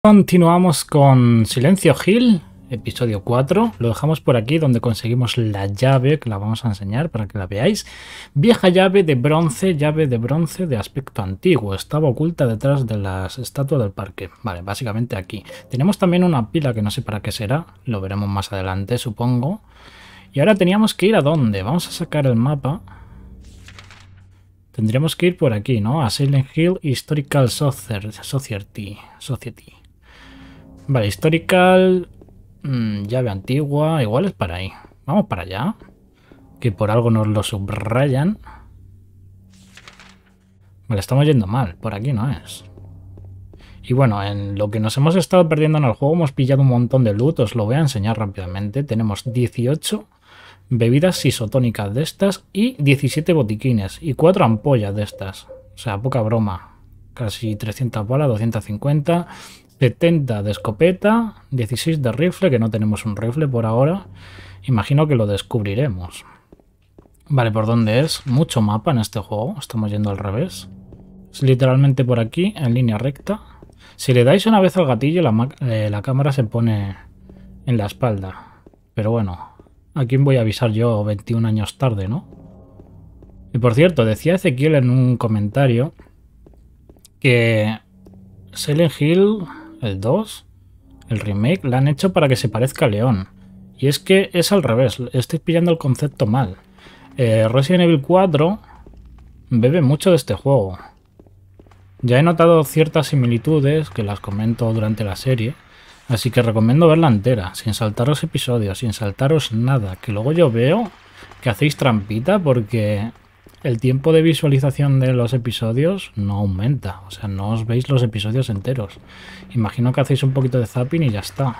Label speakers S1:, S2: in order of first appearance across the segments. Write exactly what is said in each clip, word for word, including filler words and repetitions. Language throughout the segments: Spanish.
S1: Continuamos con Silencio Hill, episodio cuatro. Lo dejamos por aquí donde conseguimos la llave, que la vamos a enseñar para que la veáis. Vieja llave de bronce, llave de bronce de aspecto antiguo. Estaba oculta detrás de las estatuas del parque. Vale, básicamente aquí. Tenemos también una pila que no sé para qué será. Lo veremos más adelante, supongo. Y ahora teníamos que ir a dónde. Vamos a sacar el mapa. Tendríamos que ir por aquí, ¿no? A Silent Hill Historical Society. Society. Vale, Historical, mmm, llave antigua, igual es para ahí. Vamos para allá, que por algo nos lo subrayan. Vale, estamos yendo mal, por aquí no es. Y bueno, en lo que nos hemos estado perdiendo en el juego hemos pillado un montón de loot, os lo voy a enseñar rápidamente. Tenemos dieciocho bebidas isotónicas de estas y diecisiete botiquines y cuatro ampollas de estas. O sea, poca broma. Casi trescientas balas, doscientas cincuenta... setenta de escopeta, dieciséis de rifle, que no tenemos un rifle por ahora. Imagino que lo descubriremos. Vale, ¿por dónde es? Mucho mapa en este juego. Estamos yendo al revés. Es literalmente por aquí, en línea recta. Si le dais una vez al gatillo, la, eh, la cámara se pone en la espalda. Pero bueno, ¿a quién voy a avisar yo veintiún años tarde, no? Y por cierto, decía Ezequiel en un comentario que Silent Hill... el dos, el remake, la han hecho para que se parezca a León. Y es que es al revés, estoy pillando el concepto mal. Eh, Resident Evil cuatro bebe mucho de este juego. Ya he notado ciertas similitudes, que las comento durante la serie, así que recomiendo verla entera, sin saltaros episodios, sin saltaros nada, que luego yo veo que hacéis trampita porque... el tiempo de visualización de los episodios no aumenta, o sea, no os veis los episodios enteros. Imagino que hacéis un poquito de zapping y ya está.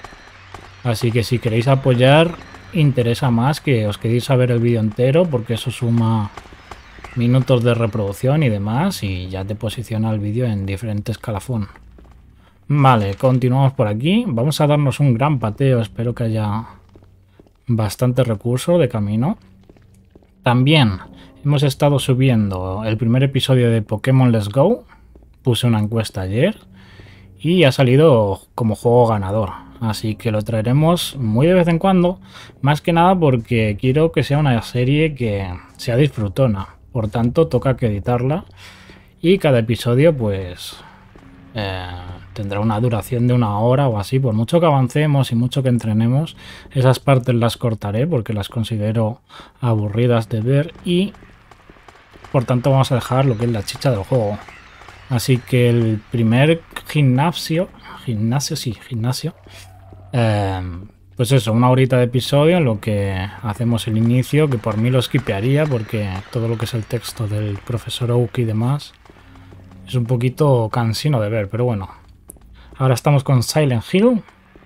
S1: Así que si queréis apoyar, interesa más que os queréis saber el vídeo entero, porque eso suma minutos de reproducción y demás, y ya te posiciona el vídeo en diferente escalafón. Vale, continuamos por aquí. Vamos a darnos un gran pateo, espero que haya bastante recurso de camino. También... hemos estado subiendo el primer episodio de Pokémon Let's Go. Puse una encuesta ayer y ha salido como juego ganador. Así que lo traeremos muy de vez en cuando. Más que nada porque quiero que sea una serie que sea disfrutona. Por tanto, toca que editarla. Y cada episodio pues eh, tendrá una duración de una hora o así. Por mucho que avancemos y mucho que entrenemos, esas partes las cortaré porque las considero aburridas de ver. Y... por tanto vamos a dejar lo que es la chicha del juego. Así que el primer gimnasio, gimnasio, sí, gimnasio, eh, pues eso, una horita de episodio en lo que hacemos el inicio, que por mí lo skipearía porque todo lo que es el texto del profesor Oak y demás es un poquito cansino de ver, pero bueno. Ahora estamos con Silent Hill.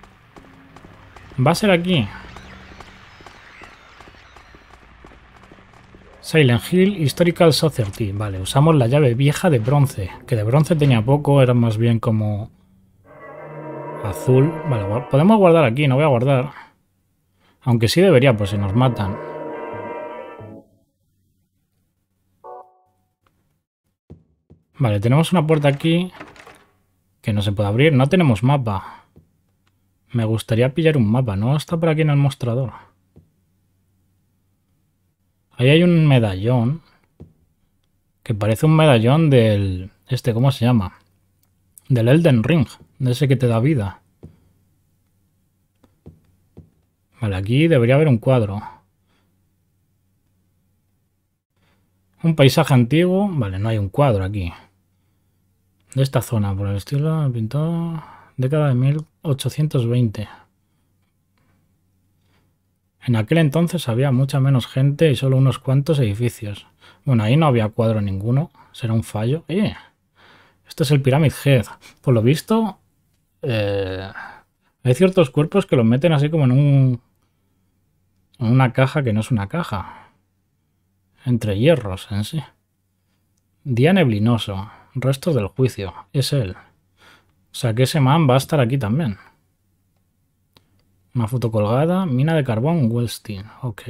S1: Va a ser aquí. Silent Hill Historical Society. Vale, usamos la llave vieja de bronce. Que de bronce tenía poco, era más bien como azul. Vale, podemos guardar aquí, no voy a guardar. Aunque sí debería, pues si nos matan. Vale, tenemos una puerta aquí que no se puede abrir. No tenemos mapa. Me gustaría pillar un mapa, ¿no? Está por aquí en el mostrador. Ahí hay un medallón. Que parece un medallón del... este, ¿cómo se llama? Del Elden Ring. De ese que te da vida. Vale, aquí debería haber un cuadro. Un paisaje antiguo. Vale, no hay un cuadro aquí. De esta zona, por el estilo pintado... década de mil ochocientos veinte. En aquel entonces había mucha menos gente y solo unos cuantos edificios. Bueno, ahí no había cuadro ninguno. Será un fallo. ¡Eh! Esto es el Pyramid Head. Por lo visto, eh, hay ciertos cuerpos que los meten así como en un... en una caja que no es una caja. Entre hierros en sí. Día neblinoso. Restos del juicio. Es él. O sea que ese man va a estar aquí también. Una foto colgada. Mina de carbón Wellstein. Ok.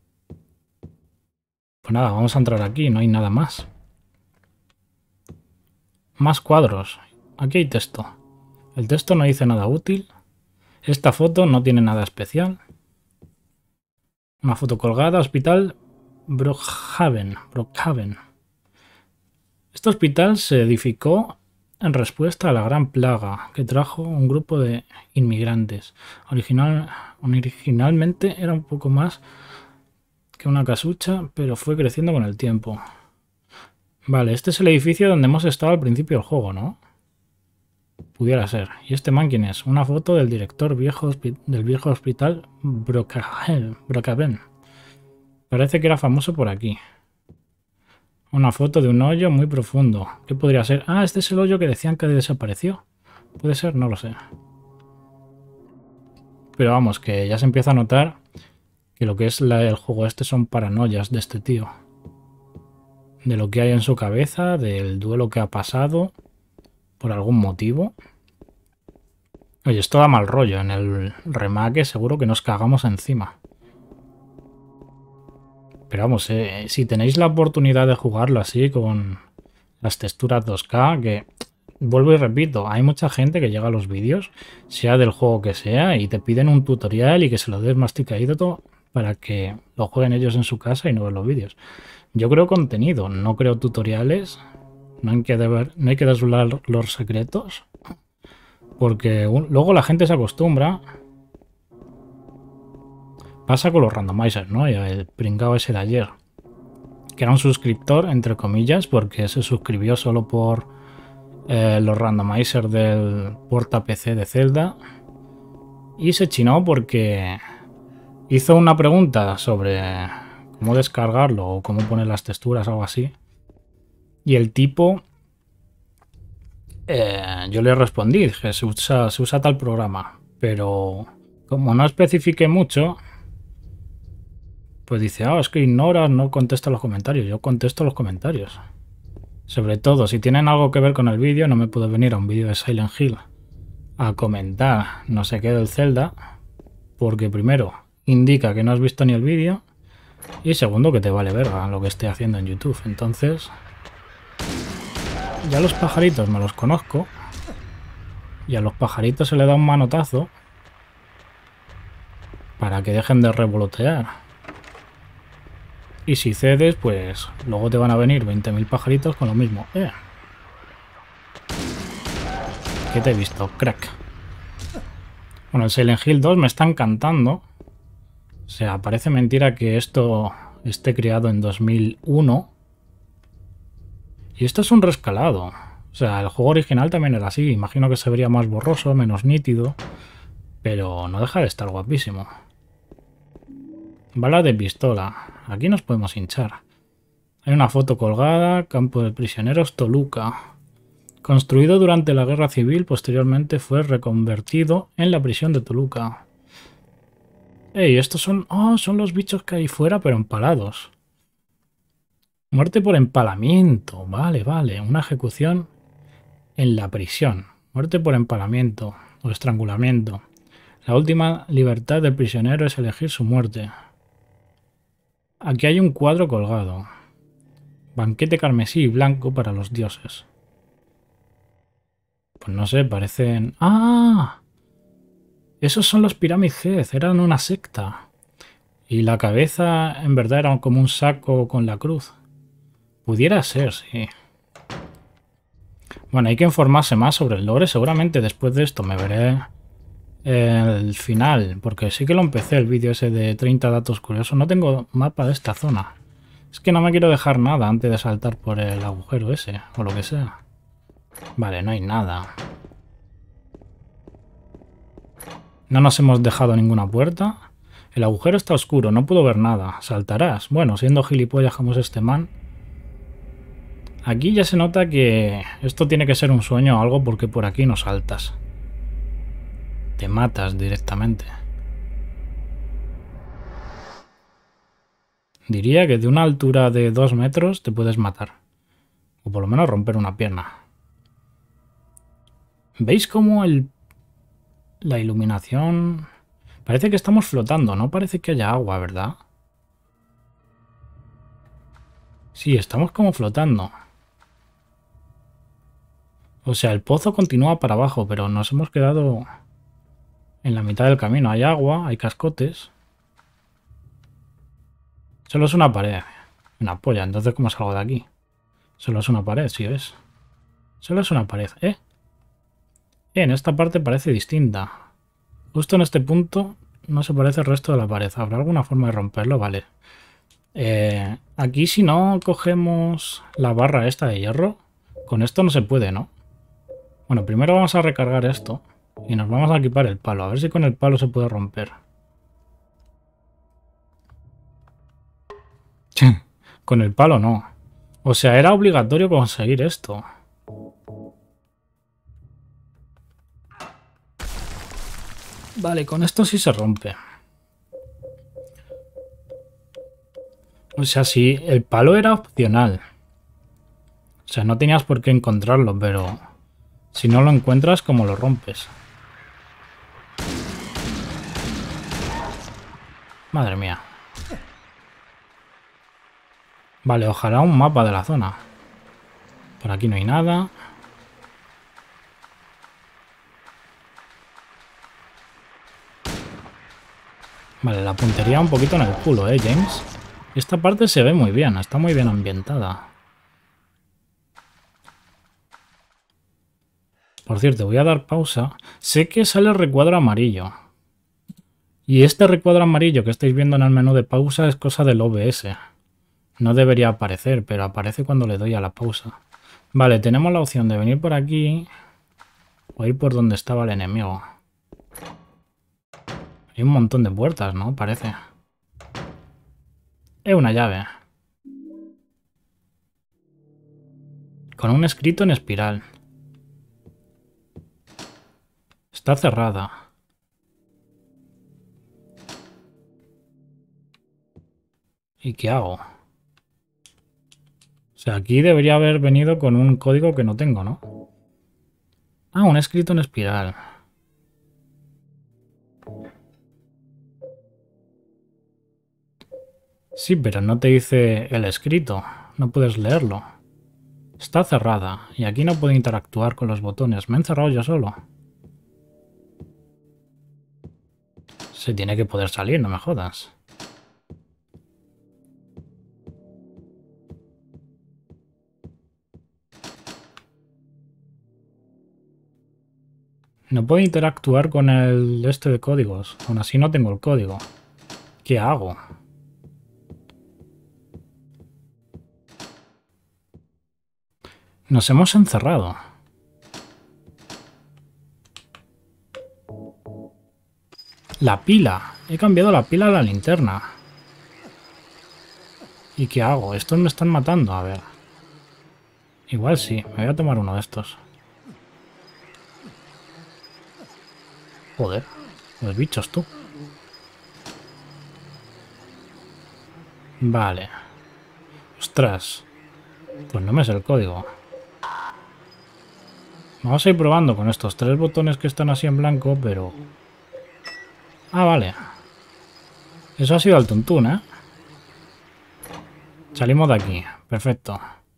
S1: Pues nada, vamos a entrar aquí. No hay nada más. Más cuadros. Aquí hay texto. El texto no dice nada útil. Esta foto no tiene nada especial. Una foto colgada, hospital Brookhaven. Brookhaven. Este hospital se edificó en respuesta a la gran plaga que trajo un grupo de inmigrantes. Original, originalmente era un poco más que una casucha, pero fue creciendo con el tiempo. Vale, este es el edificio donde hemos estado al principio del juego, ¿no? Pudiera ser. ¿Y este man quién es? Una foto del director viejo del viejo hospital Brookhaven. Parece que era famoso por aquí. Una foto de un hoyo muy profundo. ¿Qué podría ser? Ah, este es el hoyo que decían que desapareció. ¿Puede ser? No lo sé. Pero vamos, que ya se empieza a notar que lo que es la, el juego este son paranoias de este tío. De lo que hay en su cabeza, del duelo que ha pasado, por algún motivo. Oye, esto da mal rollo. En el remake seguro que nos cagamos encima. Pero vamos, eh, si tenéis la oportunidad de jugarlo así con las texturas dos K, que vuelvo y repito, hay mucha gente que llega a los vídeos, sea del juego que sea, y te piden un tutorial y que se lo des masticadito para que lo jueguen ellos en su casa y no ver los vídeos. Yo creo contenido, no creo tutoriales, no hay que, deber, no hay que desvelar los secretos, porque un, luego la gente se acostumbra. Pasa con los randomizers, ¿no? Y el pringao ese de ayer, que era un suscriptor, entre comillas, porque se suscribió solo por eh, los randomizers del porta P C de Zelda. Y se chinó porque hizo una pregunta sobre cómo descargarlo o cómo poner las texturas o algo así. Y el tipo, eh, yo le respondí, que se usa, se usa tal programa, pero como no especifique mucho, pues dice, ah, oh, es que ignoras, no contesta los comentarios. Yo contesto los comentarios. Sobre todo, si tienen algo que ver con el vídeo, no me puedo venir a un vídeo de Silent Hill a comentar no sé qué del Zelda, porque primero, indica que no has visto ni el vídeo, y segundo, que te vale verga lo que esté haciendo en YouTube. Entonces, ya los pajaritos me los conozco, y a los pajaritos se le da un manotazo para que dejen de revolotear. Y si cedes, pues luego te van a venir veinte mil pajaritos con lo mismo. Eh. ¿Qué te he visto? Crack. Bueno, el Silent Hill dos me está encantando. O sea, parece mentira que esto esté creado en dos mil uno. Y esto es un rescalado. O sea, el juego original también era así. Imagino que se vería más borroso, menos nítido. Pero no deja de estar guapísimo. Bala de pistola. Aquí nos podemos hinchar. Hay una foto colgada. Campo de prisioneros Toluca. Construido durante la Guerra Civil, posteriormente fue reconvertido en la prisión de Toluca. Ey, estos son... Oh, son los bichos que hay fuera, pero empalados. Muerte por empalamiento. Vale, vale. Una ejecución en la prisión. Muerte por empalamiento o estrangulamiento. La última libertad del prisionero es elegir su muerte. Aquí hay un cuadro colgado. Banquete carmesí y blanco para los dioses. Pues no sé, parecen... ¡Ah! Esos son los Pyramid Head, eran una secta. Y la cabeza en verdad era como un saco con la cruz. Pudiera ser, sí. Bueno, hay que informarse más sobre el lore. Seguramente después de esto me veré el final, porque sí que lo empecé el vídeo ese de treinta datos curiosos. No tengo mapa de esta zona. Es que no me quiero dejar nada antes de saltar por el agujero ese, o lo que sea. Vale, no hay nada. No nos hemos dejado ninguna puerta. El agujero está oscuro, no puedo ver nada. ¿Saltarás? Bueno, siendo gilipollas como es este man. Aquí ya se nota que esto tiene que ser un sueño o algo, porque por aquí no saltas. Te matas directamente. Diría que de una altura de dos metros te puedes matar. O por lo menos romper una pierna. ¿Veis cómo el, la iluminación... Parece que estamos flotando, no parece que haya agua, ¿verdad? Sí, estamos como flotando. O sea, el pozo continúa para abajo, pero nos hemos quedado en la mitad del camino. Hay agua, hay cascotes. Solo es una pared. Una polla, entonces ¿cómo salgo de aquí? Solo es una pared, si ves. Solo es una pared, ¿eh? En esta parte parece distinta. Justo en este punto no se parece al resto de la pared. ¿Habrá alguna forma de romperlo? Vale. Eh, aquí si no cogemos la barra esta de hierro, con esto no se puede, ¿no? Bueno, primero vamos a recargar esto y nos vamos a equipar el palo. A ver si con el palo se puede romper. Con el palo no. O sea, era obligatorio conseguir esto. Vale, con esto sí se rompe. O sea, sí, el palo era opcional. O sea, no tenías por qué encontrarlo, pero si no lo encuentras, ¿cómo lo rompes? Madre mía. Vale, ojalá un mapa de la zona. Por aquí no hay nada. Vale, la puntería un poquito en el culo, ¿eh, James? Esta parte se ve muy bien, está muy bien ambientada. Por cierto, voy a dar pausa. Sé que sale el recuadro amarillo. Y este recuadro amarillo que estáis viendo en el menú de pausa es cosa del O B S. No debería aparecer, pero aparece cuando le doy a la pausa. Vale, tenemos la opción de venir por aquí o ir por donde estaba el enemigo. Hay un montón de puertas, ¿no? Parece. Es una llave. Con un escrito en espiral. Está cerrada. ¿Y qué hago? O sea, aquí debería haber venido con un código que no tengo, ¿no? Ah, un escrito en espiral. Sí, pero no te dice el escrito. No puedes leerlo. Está cerrada y aquí no puedo interactuar con los botones. Me he encerrado yo solo. Se tiene que poder salir, no me jodas. No puedo interactuar con el este de códigos. Aún así no tengo el código. ¿Qué hago? Nos hemos encerrado. La pila. He cambiado la pila a la linterna. ¿Y qué hago? Estos me están matando. A ver. Igual sí. Me voy a tomar uno de estos. Joder. Los bichos, tú. Vale. Ostras. Pues no me sé el código. Vamos a ir probando con estos tres botones que están así en blanco, pero... Ah, vale. Eso ha sido al tuntún, ¿eh? Salimos de aquí. Perfecto.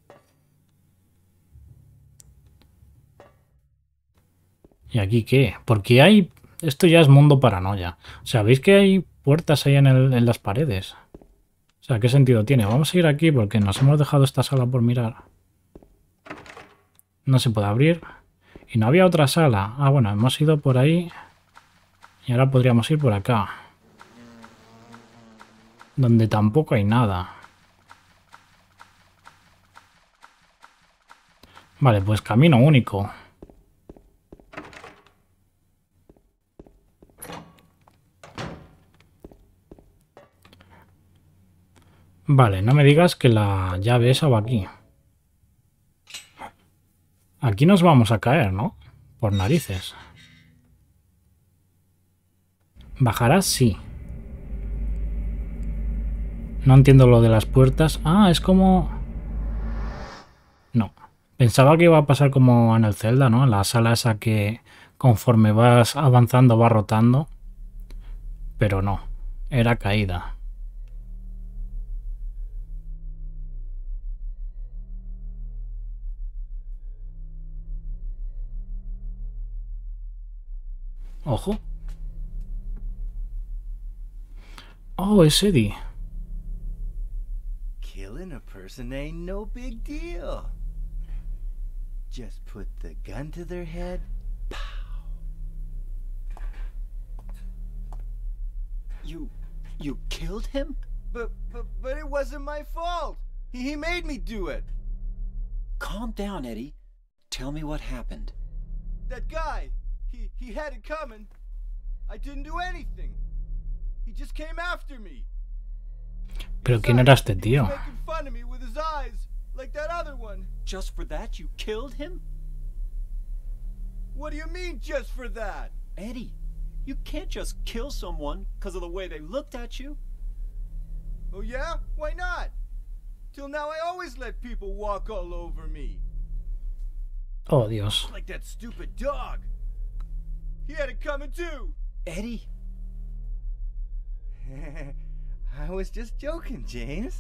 S1: ¿Y aquí qué? Porque hay... Esto ya es mundo paranoia. O sea, ¿veis que hay puertas ahí en, el, en las paredes? O sea, ¿qué sentido tiene? Vamos a ir aquí porque nos hemos dejado esta sala por mirar. No se puede abrir. Y no había otra sala. Ah, bueno, hemos ido por ahí. Y ahora podríamos ir por acá. Donde tampoco hay nada. Vale, pues camino único. Vale, no me digas que la llave esa va aquí. Aquí nos vamos a caer, ¿no? Por narices. ¿Bajarás? Sí. No entiendo lo de las puertas. Ah, es como... No. Pensaba que iba a pasar como en el Zelda, ¿no? En la sala esa que conforme vas avanzando va rotando. Pero no. Era caída. Ojo. Oh, es Eddie.
S2: Killing a person ain't no big deal. Just put the gun to their head. Pow. You... you killed him? But, but, but it wasn't my fault. He, he made me do it.
S3: Calm down, Eddie. Tell me what happened.
S2: That guy, he, he had it coming. I didn't do anything. He just came after me.
S1: Pero quién era este tío?
S2: He was making fun of me with his eyes, like that other one.
S3: Just for that, you killed him?
S2: What do you mean, just for that?
S3: Eddie, you can't just kill someone because of the way they looked at you.
S2: Oh yeah? Why not? Till now I always let people walk all over me.
S1: Oh, Dios.
S2: Like that stupid dog. He had it coming too.
S3: Eddie?
S2: I was just joking, James.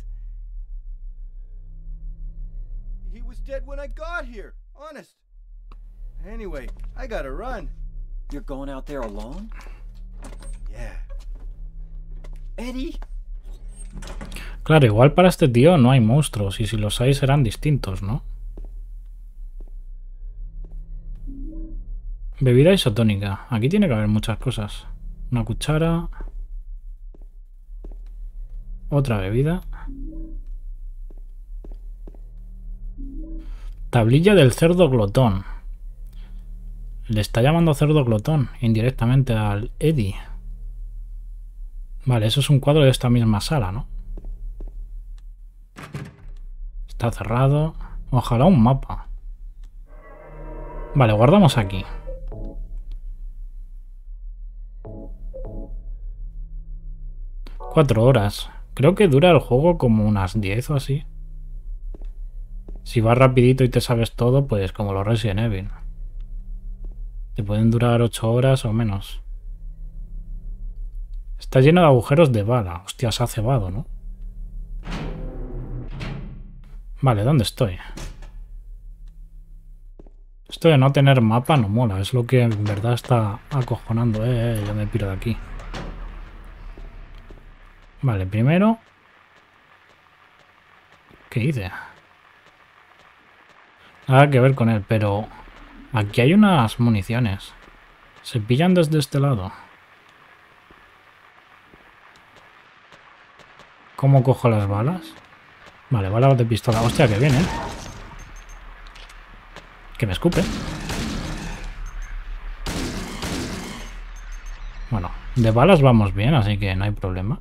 S2: He was dead when I got here, honest. Anyway, I gotta run.
S3: You're going out there alone?
S2: Yeah.
S3: Eddie?
S1: Claro, igual para este tío no hay monstruos, y si los hay serán distintos, ¿no? Bebida isotónica. Aquí tiene que haber muchas cosas. Una cuchara. Otra bebida. Tablilla del cerdo glotón. Le está llamando cerdo glotón indirectamente al Eddie. Vale, eso es un cuadro de esta misma sala, ¿no? Está cerrado. Ojalá un mapa. Vale, guardamos aquí. Cuatro horas. Creo que dura el juego como unas diez o así. Si vas rapidito y te sabes todo, pues como los Resident Evil. Te pueden durar ocho horas o menos. Está lleno de agujeros de bala. Hostia, se ha cebado, ¿no? Vale, ¿dónde estoy? Esto de no tener mapa no mola. Es lo que en verdad está acojonando. Eh, eh, yo me piro de aquí. Vale, primero... ¿Qué hice? Nada que ver con él, pero... Aquí hay unas municiones. ¿Se pillan desde este lado? ¿Cómo cojo las balas? Vale, balas de pistola. Hostia, que viene. Que me escupe. Bueno, de balas vamos bien, así que no hay problema.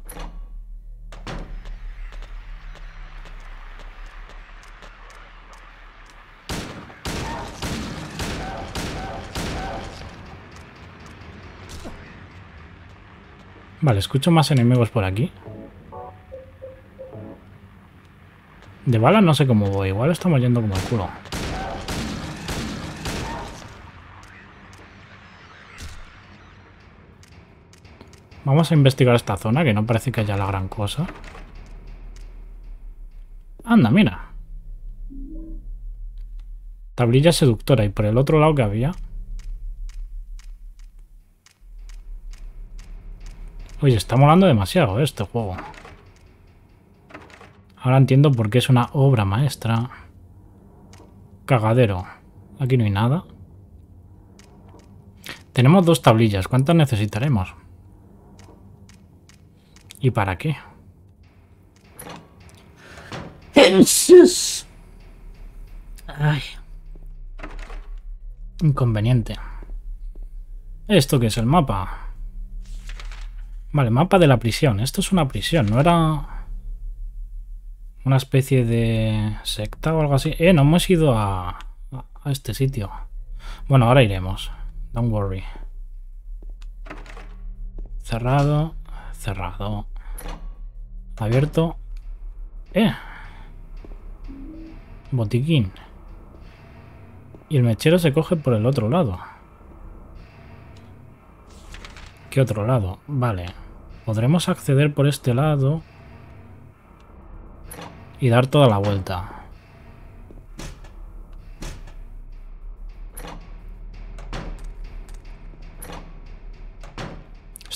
S1: Vale, escucho más enemigos por aquí. De balas no sé cómo voy. Igual estamos yendo como el culo. Vamos a investigar esta zona, que no parece que haya la gran cosa. Anda, mira. Tablilla seductora. Y por el otro lado que había... Oye, está molando demasiado este juego. Ahora entiendo por qué es una obra maestra. Cagadero. Aquí no hay nada. Tenemos dos tablillas. ¿Cuántas necesitaremos? ¿Y para qué? Ay. Inconveniente. ¿Esto qué es el mapa? Vale, mapa de la prisión. Esto es una prisión, no era una especie de secta o algo así. Eh, no hemos ido a, a este sitio. Bueno, ahora iremos. Don't worry. Cerrado. Cerrado. Abierto. Eh. Botiquín. Y el mechero se coge por el otro lado. ¿Qué otro lado? Vale. Podremos acceder por este lado y dar toda la vuelta.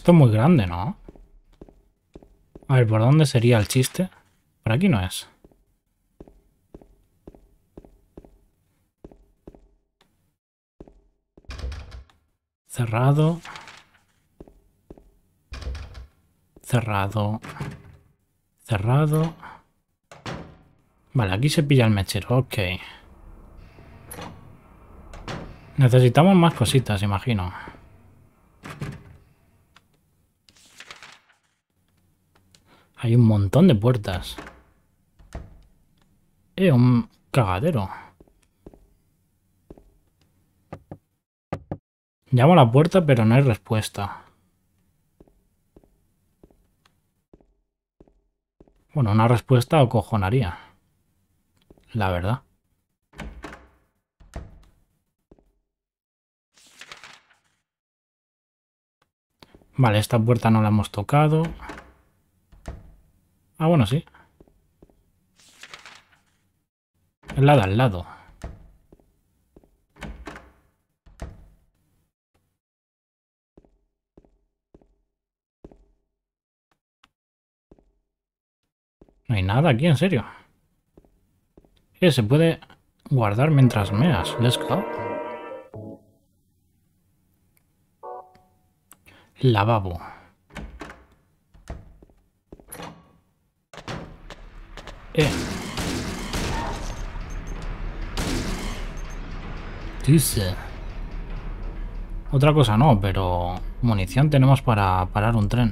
S1: Esto es muy grande, ¿no? A ver, ¿por dónde sería el chiste? Por aquí no es. Cerrado. Cerrado. Cerrado. Vale, aquí se pilla el mechero. Ok. Necesitamos más cositas, imagino. Hay un montón de puertas. Eh, un cagadero. Llamo a la puerta, pero no hay respuesta. Bueno, una respuesta acojonaría. La verdad. Vale, esta puerta no la hemos tocado. Ah, bueno, sí. Es la de al lado. No hay nada aquí, en serio. Eh, se puede guardar mientras meas. Let's go. Lavabo. Eh. Dice. Otra cosa no, pero munición tenemos para parar un tren.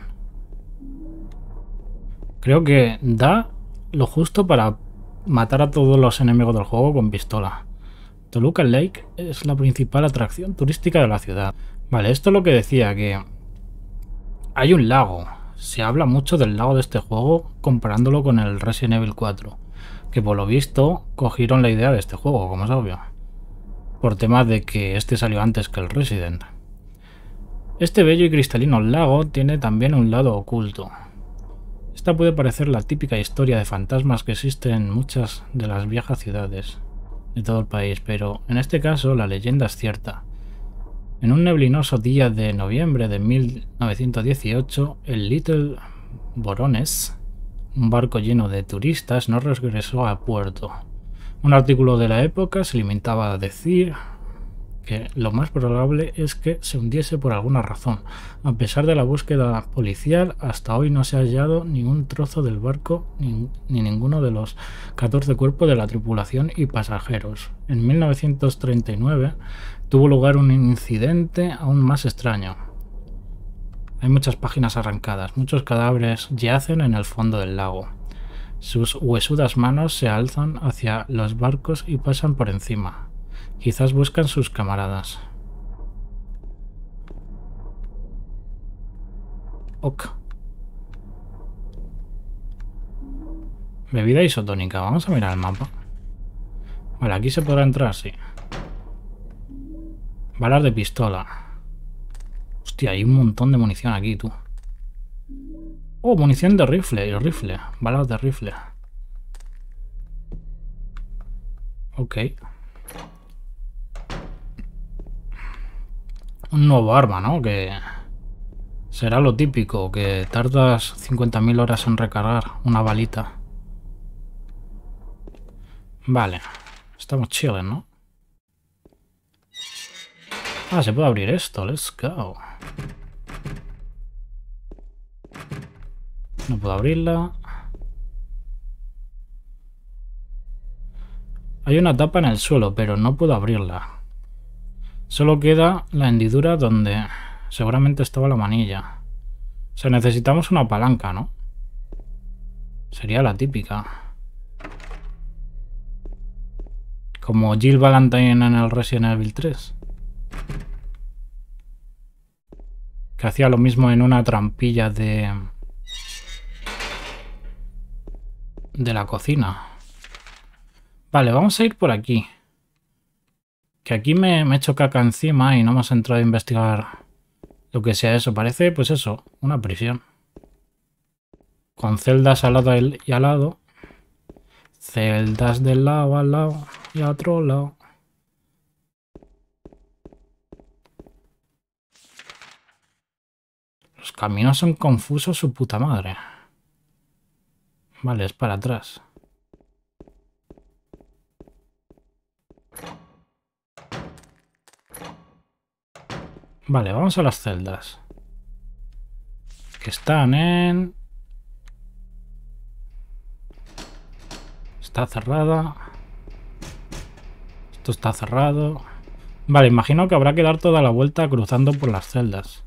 S1: Creo que da lo justo para matar a todos los enemigos del juego con pistola. Toluca Lake es la principal atracción turística de la ciudad. Vale, esto es lo que decía, que hay un lago. Se habla mucho del lago de este juego comparándolo con el Resident Evil cuatro, que por lo visto cogieron la idea de este juego, como es obvio, por temas de que este salió antes que el Resident. Este bello y cristalino lago tiene también un lado oculto. Esta puede parecer la típica historia de fantasmas que existe en muchas de las viejas ciudades de todo el país, pero en este caso la leyenda es cierta. En un neblinoso día de noviembre de mil novecientos dieciocho, el Little Voronezh, un barco lleno de turistas, no regresó a puerto. Un artículo de la época se limitaba a decir que lo más probable es que se hundiese por alguna razón. A pesar de la búsqueda policial, hasta hoy no se ha hallado ningún trozo del barco ni, ni ninguno de los catorce cuerpos de la tripulación y pasajeros. En mil novecientos treinta y nueve tuvo lugar un incidente aún más extraño. Hay muchas páginas arrancadas, muchos cadáveres yacen en el fondo del lago. Sus huesudas manos se alzan hacia los barcos y pasan por encima. Quizás buscan sus camaradas. Ok. Bebida isotónica. Vamos a mirar el mapa. Vale, aquí se podrá entrar, sí. Balas de pistola. Hostia, hay un montón de munición aquí, tú. Oh, munición de rifle y rifle. Balas de rifle. Ok. Un nuevo arma, ¿no? Que será lo típico, que tardas cincuenta mil horas en recargar una balita. Vale. Estamos chilling, ¿no? Ah, se puede abrir esto. Let's go. No puedo abrirla. Hay una tapa en el suelo, pero no puedo abrirla. Solo queda la hendidura donde seguramente estaba la manilla. O sea, necesitamos una palanca, ¿no? Sería la típica. Como Jill Valentine en el Resident Evil tres. Que hacía lo mismo en una trampilla de... de la cocina. Vale, vamos a ir por aquí. Que aquí me, me he hecho caca encima y no hemos entrado a investigar lo que sea eso. Parece, pues eso, una prisión. Con celdas al lado y al lado. Celdas del lado al lado y a otro lado. Los caminos son confusos, su puta madre. Vale, es para atrás. Vale, vamos a las celdas. Que están en... Está cerrada. Esto está cerrado. Vale, imagino que habrá que dar toda la vuelta cruzando por las celdas.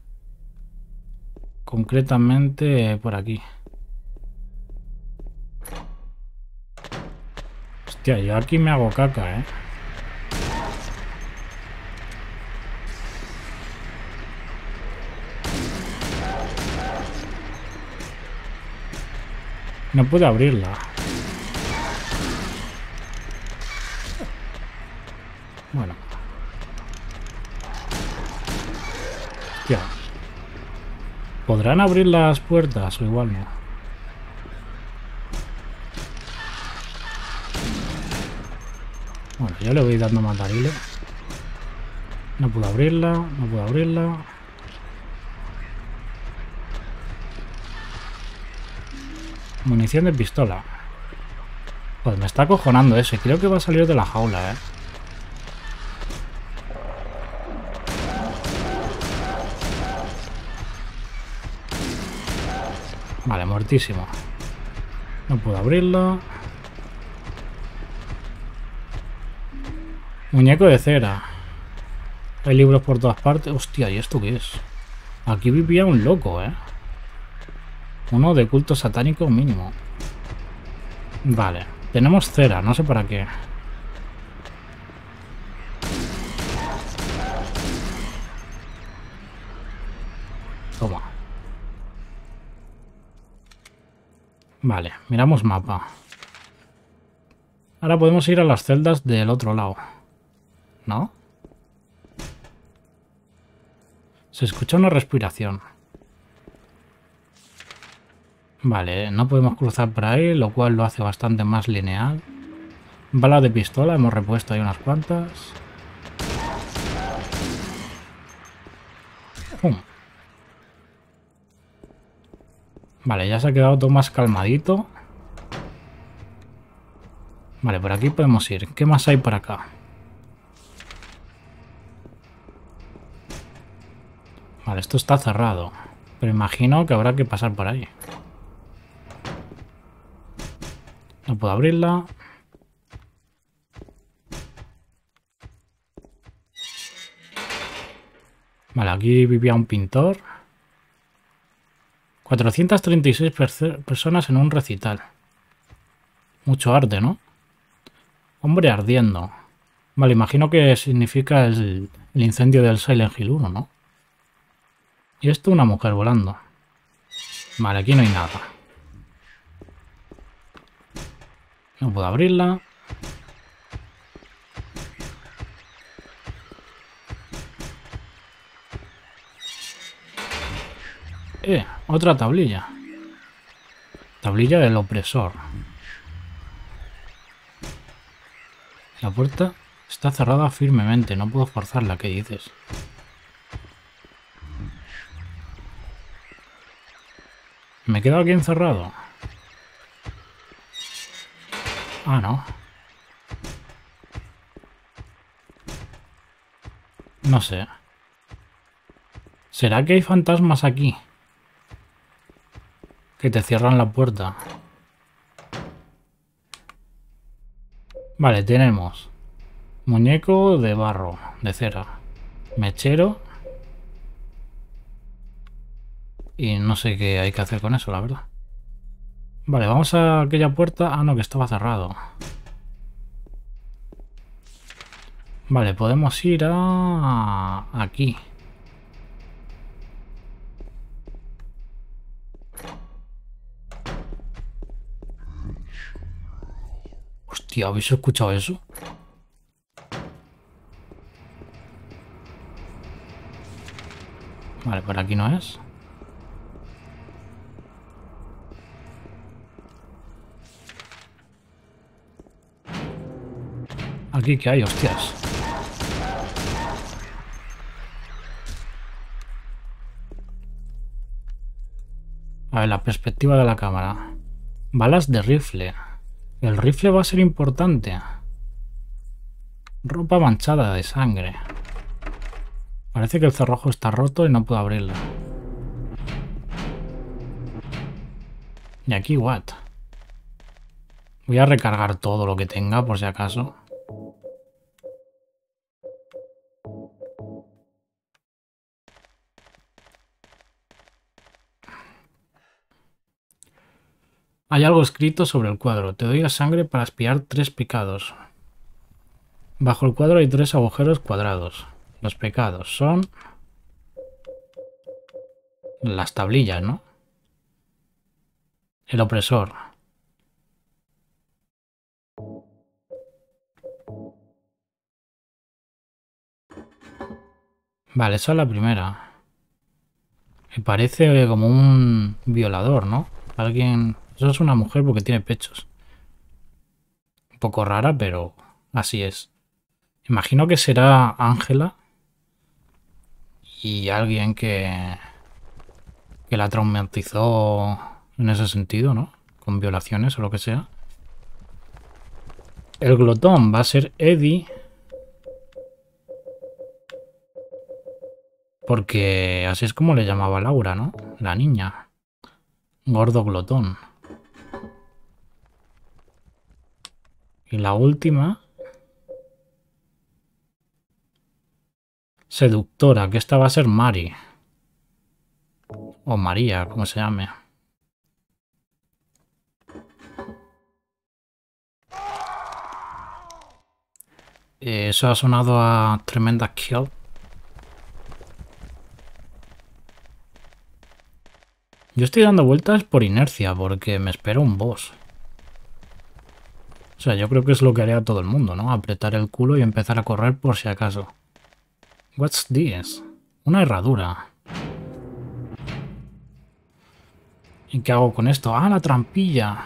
S1: Concretamente por aquí. Hostia, yo aquí me hago caca, ¿eh? No puedo abrirla. Bueno. Hostia. ¿Podrán abrir las puertas o igual no? Bueno, yo le voy dando mandarile. No puedo abrirla, no puedo abrirla. Munición de pistola. Pues me está acojonando ese. Creo que va a salir de la jaula, eh. Vale, muertísimo. No puedo abrirlo. Muñeco de cera. Hay libros por todas partes. Hostia, ¿y esto qué es? Aquí vivía un loco, ¿eh? Uno de culto satánico mínimo. Vale. Tenemos cera, no sé para qué. Toma. Vale, miramos mapa. Ahora podemos ir a las celdas del otro lado. ¿No? Se escucha una respiración. Vale, no podemos cruzar por ahí, lo cual lo hace bastante más lineal. Bala de pistola, hemos repuesto ahí unas cuantas. ¡Pum! Vale, ya se ha quedado todo más calmadito. Vale, por aquí podemos ir. ¿Qué más hay por acá? Vale, esto está cerrado. Pero imagino que habrá que pasar por ahí. No puedo abrirla. Vale, aquí vivía un pintor. cuatrocientas treinta y seis personas en un recital. Mucho arte, ¿no? Hombre ardiendo. Vale, imagino que significa el, el incendio del Silent Hill uno, ¿no? Y esto una mujer volando. Vale, aquí no hay nada. No puedo abrirla. Eh, otra tablilla. Tablilla del opresor. La puerta está cerrada firmemente. No puedo forzarla. ¿Qué dices? ¿Me he quedado aquí encerrado? Ah, no. No sé. ¿Será que hay fantasmas aquí? Que te cierran la puerta. Vale, tenemos muñeco de barro, de cera, mechero. Y no sé qué hay que hacer con eso, la verdad. Vale, vamos a aquella puerta. Ah, no, que estaba cerrado. Vale, podemos ir a... aquí. Hostia, ¿habéis escuchado eso? Vale, por aquí no es. Aquí que hay, hostias. A ver, la perspectiva de la cámara. Balas de rifle. El rifle va a ser importante. Ropa manchada de sangre. Parece que el cerrojo está roto y no puedo abrirlo. Y aquí, what? Voy a recargar todo lo que tenga por si acaso. Hay algo escrito sobre el cuadro. Te doy la sangre para espiar tres pecados. Bajo el cuadro hay tres agujeros cuadrados. Los pecados son... las tablillas, ¿no? El opresor. Vale, esa es la primera. Me parece como un violador, ¿no? Alguien... Eso es una mujer porque tiene pechos. Un poco rara, pero así es. Imagino que será Ángela. Y alguien que... que la traumatizó en ese sentido, ¿no? Con violaciones o lo que sea. El glotón va a ser Eddie. Porque así es como le llamaba Laura, ¿no? La niña. Gordo glotón. Y la última... seductora, que esta va a ser Mari. O María, como se llame. Eso ha sonado a tremenda kill. Yo estoy dando vueltas por inercia, porque me espero un boss. O sea, yo creo que es lo que haría todo el mundo, ¿no? Apretar el culo y empezar a correr por si acaso. What's this? Una herradura. ¿Y qué hago con esto? ¡Ah, la trampilla!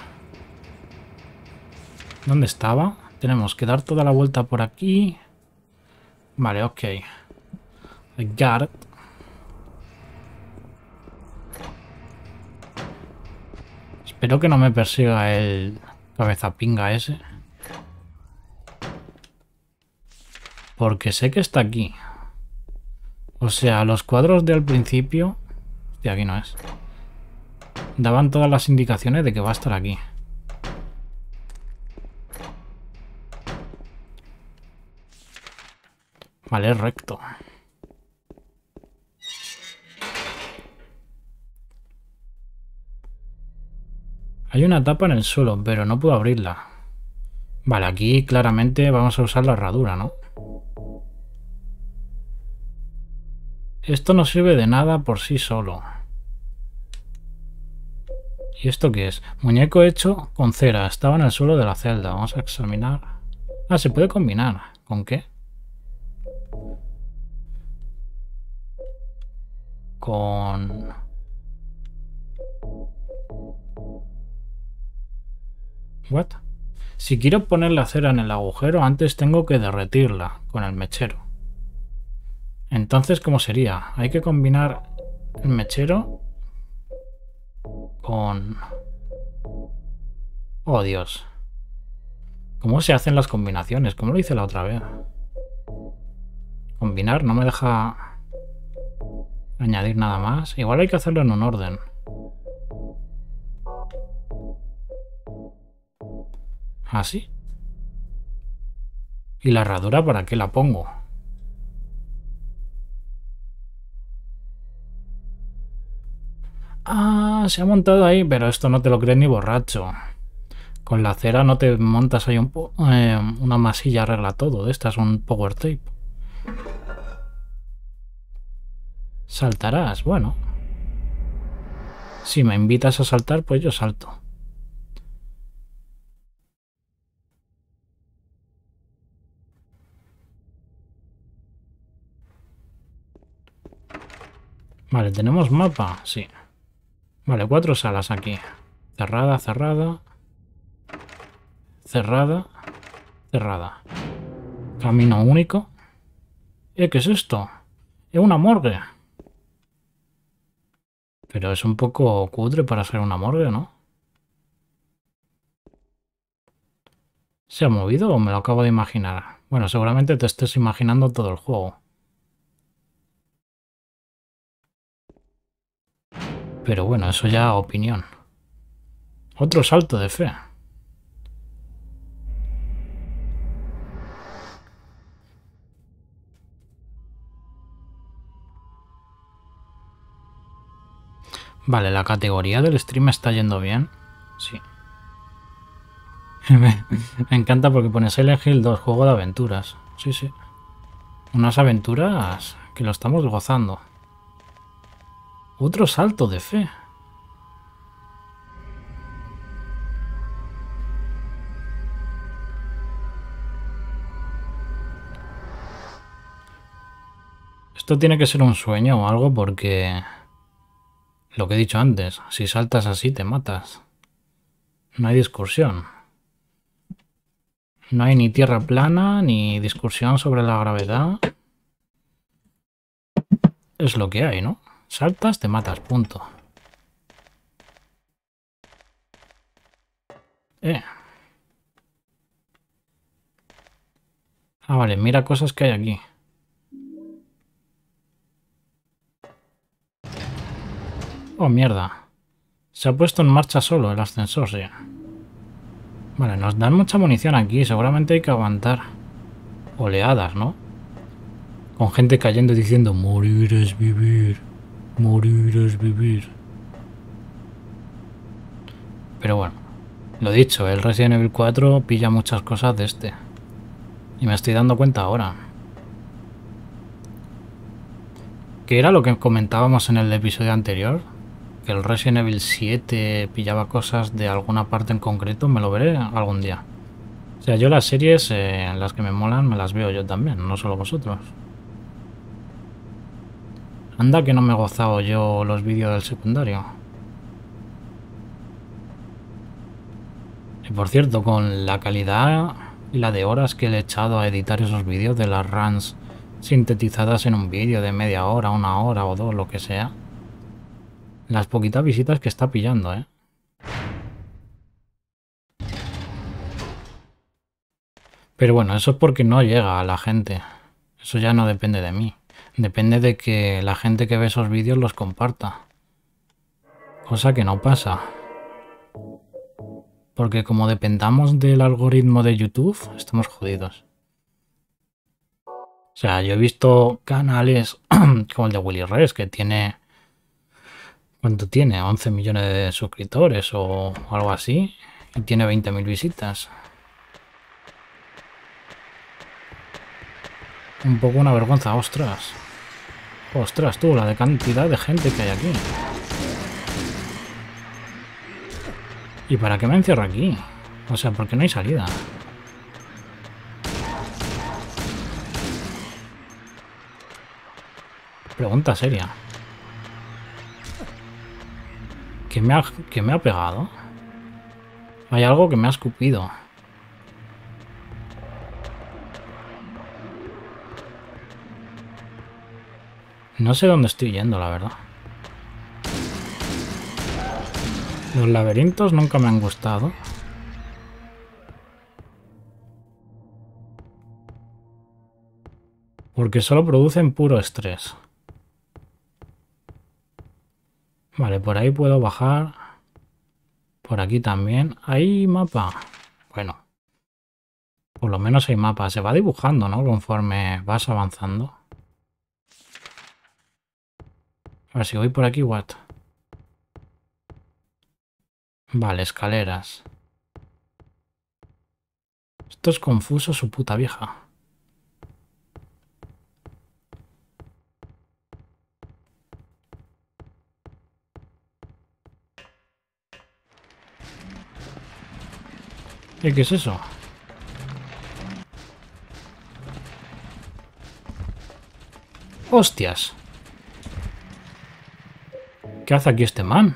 S1: ¿Dónde estaba? Tenemos que dar toda la vuelta por aquí. Vale, ok. I got it. Espero que no me persiga el cabeza pinga ese. Porque sé que está aquí. O sea, los cuadros del principio... Hostia, aquí no es. Daban todas las indicaciones de que va a estar aquí. Vale, es recto. Hay una tapa en el suelo, pero no puedo abrirla. Vale, aquí claramente vamos a usar la herradura, ¿no? Esto no sirve de nada por sí solo. ¿Y esto qué es? Muñeco hecho con cera. Estaba en el suelo de la celda. Vamos a examinar. Ah, se puede combinar. ¿Con qué? Con... ¿What? Si quiero poner la cera en el agujero, antes tengo que derretirla con el mechero. Entonces, ¿cómo sería? Hay que combinar el mechero con... Oh, Dios. ¿Cómo se hacen las combinaciones? ¿Cómo lo hice la otra vez? Combinar, no me deja añadir nada más. Igual hay que hacerlo en un orden. ¿Así? ¿Y la herradura para qué la pongo? Ah, se ha montado ahí, pero esto no te lo crees ni borracho. Con la cera no te montas ahí un po eh, una masilla arregla todo. Esta es un power tape. Saltarás, bueno. Si me invitas a saltar, pues yo salto. Vale, ¿tenemos mapa? Sí. Vale, cuatro salas aquí. Cerrada, cerrada. Cerrada. Cerrada. Camino único. ¿Eh? ¿Qué es esto? Es una morgue. Pero es un poco cutre para ser una morgue, ¿no? ¿Se ha movido o me lo acabo de imaginar? Bueno, seguramente te estés imaginando todo el juego. Pero bueno, eso ya opinión. Otro salto de fe. Vale, la categoría del stream está yendo bien. Sí. me, me encanta porque pone Silent Hill dos, juego de aventuras. Sí, sí. Unas aventuras que lo estamos gozando. Otro salto de fe. Esto tiene que ser un sueño o algo porque... Lo que he dicho antes, si saltas así te matas. No hay discusión. No hay ni tierra plana, ni discusión sobre la gravedad. Es lo que hay, ¿no? Saltas, te matas, punto. Eh. Ah, vale, mira cosas que hay aquí. Oh, mierda. Se ha puesto en marcha solo el ascensor, sí. Vale, nos dan mucha munición aquí. Seguramente hay que aguantar oleadas, ¿no? Con gente cayendo y diciendo morir es vivir. Morir es vivir. Pero bueno, lo dicho, el Resident Evil cuatro pilla muchas cosas de este. Y me estoy dando cuenta ahora. ¿Qué era lo que comentábamos en el episodio anterior? Que el Resident Evil siete pillaba cosas de alguna parte en concreto. Me lo veré algún día. O sea, yo las series, eh, las que me molan, me las veo yo también, no solo vosotros. Anda que no me he gozado yo los vídeos del secundario. Y por cierto, con la calidad y la de horas que le he echado a editar esos vídeos de las runs sintetizadas en un vídeo de media hora, una hora o dos, lo que sea. Las poquitas visitas que está pillando, ¿eh? Pero bueno, eso es porque no llega a la gente. Eso ya no depende de mí. Depende de que la gente que ve esos vídeos los comparta. Cosa que no pasa. Porque como dependamos del algoritmo de YouTube, estamos jodidos. O sea, yo he visto canales como el de Willy Res, que tiene... ¿Cuánto tiene? once millones de suscriptores o algo así. Y tiene veinte mil visitas. Un poco una vergüenza, ostras. Ostras, tú, la de cantidad de gente que hay aquí. ¿Y para qué me encierro aquí? O sea, ¿por qué no hay salida? Pregunta seria. ¿Qué me ha, qué me ha pegado? Hay algo que me ha escupido. No sé dónde estoy yendo, la verdad. Los laberintos nunca me han gustado. Porque solo producen puro estrés. Vale, por ahí puedo bajar. Por aquí también. ¿Hay mapa? Bueno. Por lo menos hay mapa. Se va dibujando, ¿no? Conforme vas avanzando. A ver si voy por aquí, what? Vale, escaleras. Esto es confuso, su puta vieja. ¿Y qué es eso? ¡Hostias! ¿Qué hace aquí este man?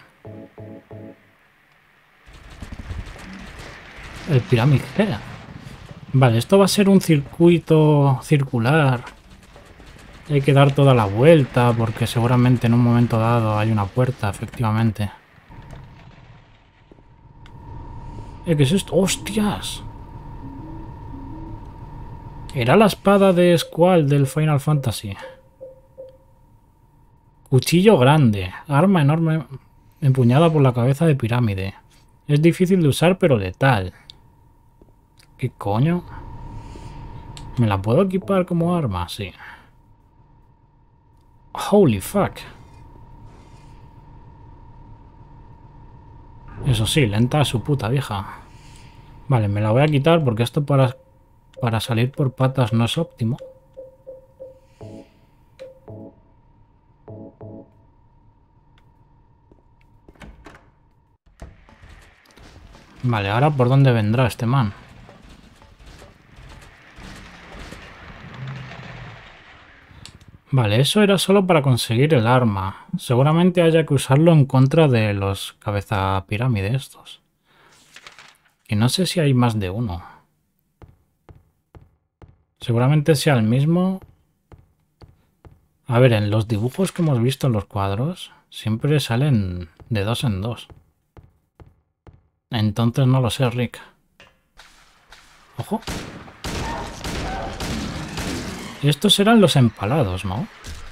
S1: El Pyramid Head. Vale, esto va a ser un circuito circular Hay que dar toda la vuelta porque seguramente en un momento dado hay una puerta, efectivamente. Eh, ¿qué es esto? ¡Hostias! Era la espada de Squall del Final Fantasy. Cuchillo grande. Arma enorme empuñada por la cabeza de pirámide. Es difícil de usar pero letal. ¿Qué coño? ¿Me la puedo equipar como arma? Sí. Holy fuck. Eso sí, lenta a su puta vieja. Vale, me la voy a quitar porque esto para, para salir por patas no es óptimo. Vale, ahora ¿por dónde vendrá este man? Vale, eso era solo para conseguir el arma. Seguramente haya que usarlo en contra de los cabeza pirámide estos. Y no sé si hay más de uno. Seguramente sea el mismo. A ver, en los dibujos que hemos visto en los cuadros, siempre salen de dos en dos. Entonces no lo sé, Rick. Ojo. Estos eran los empalados, ¿no?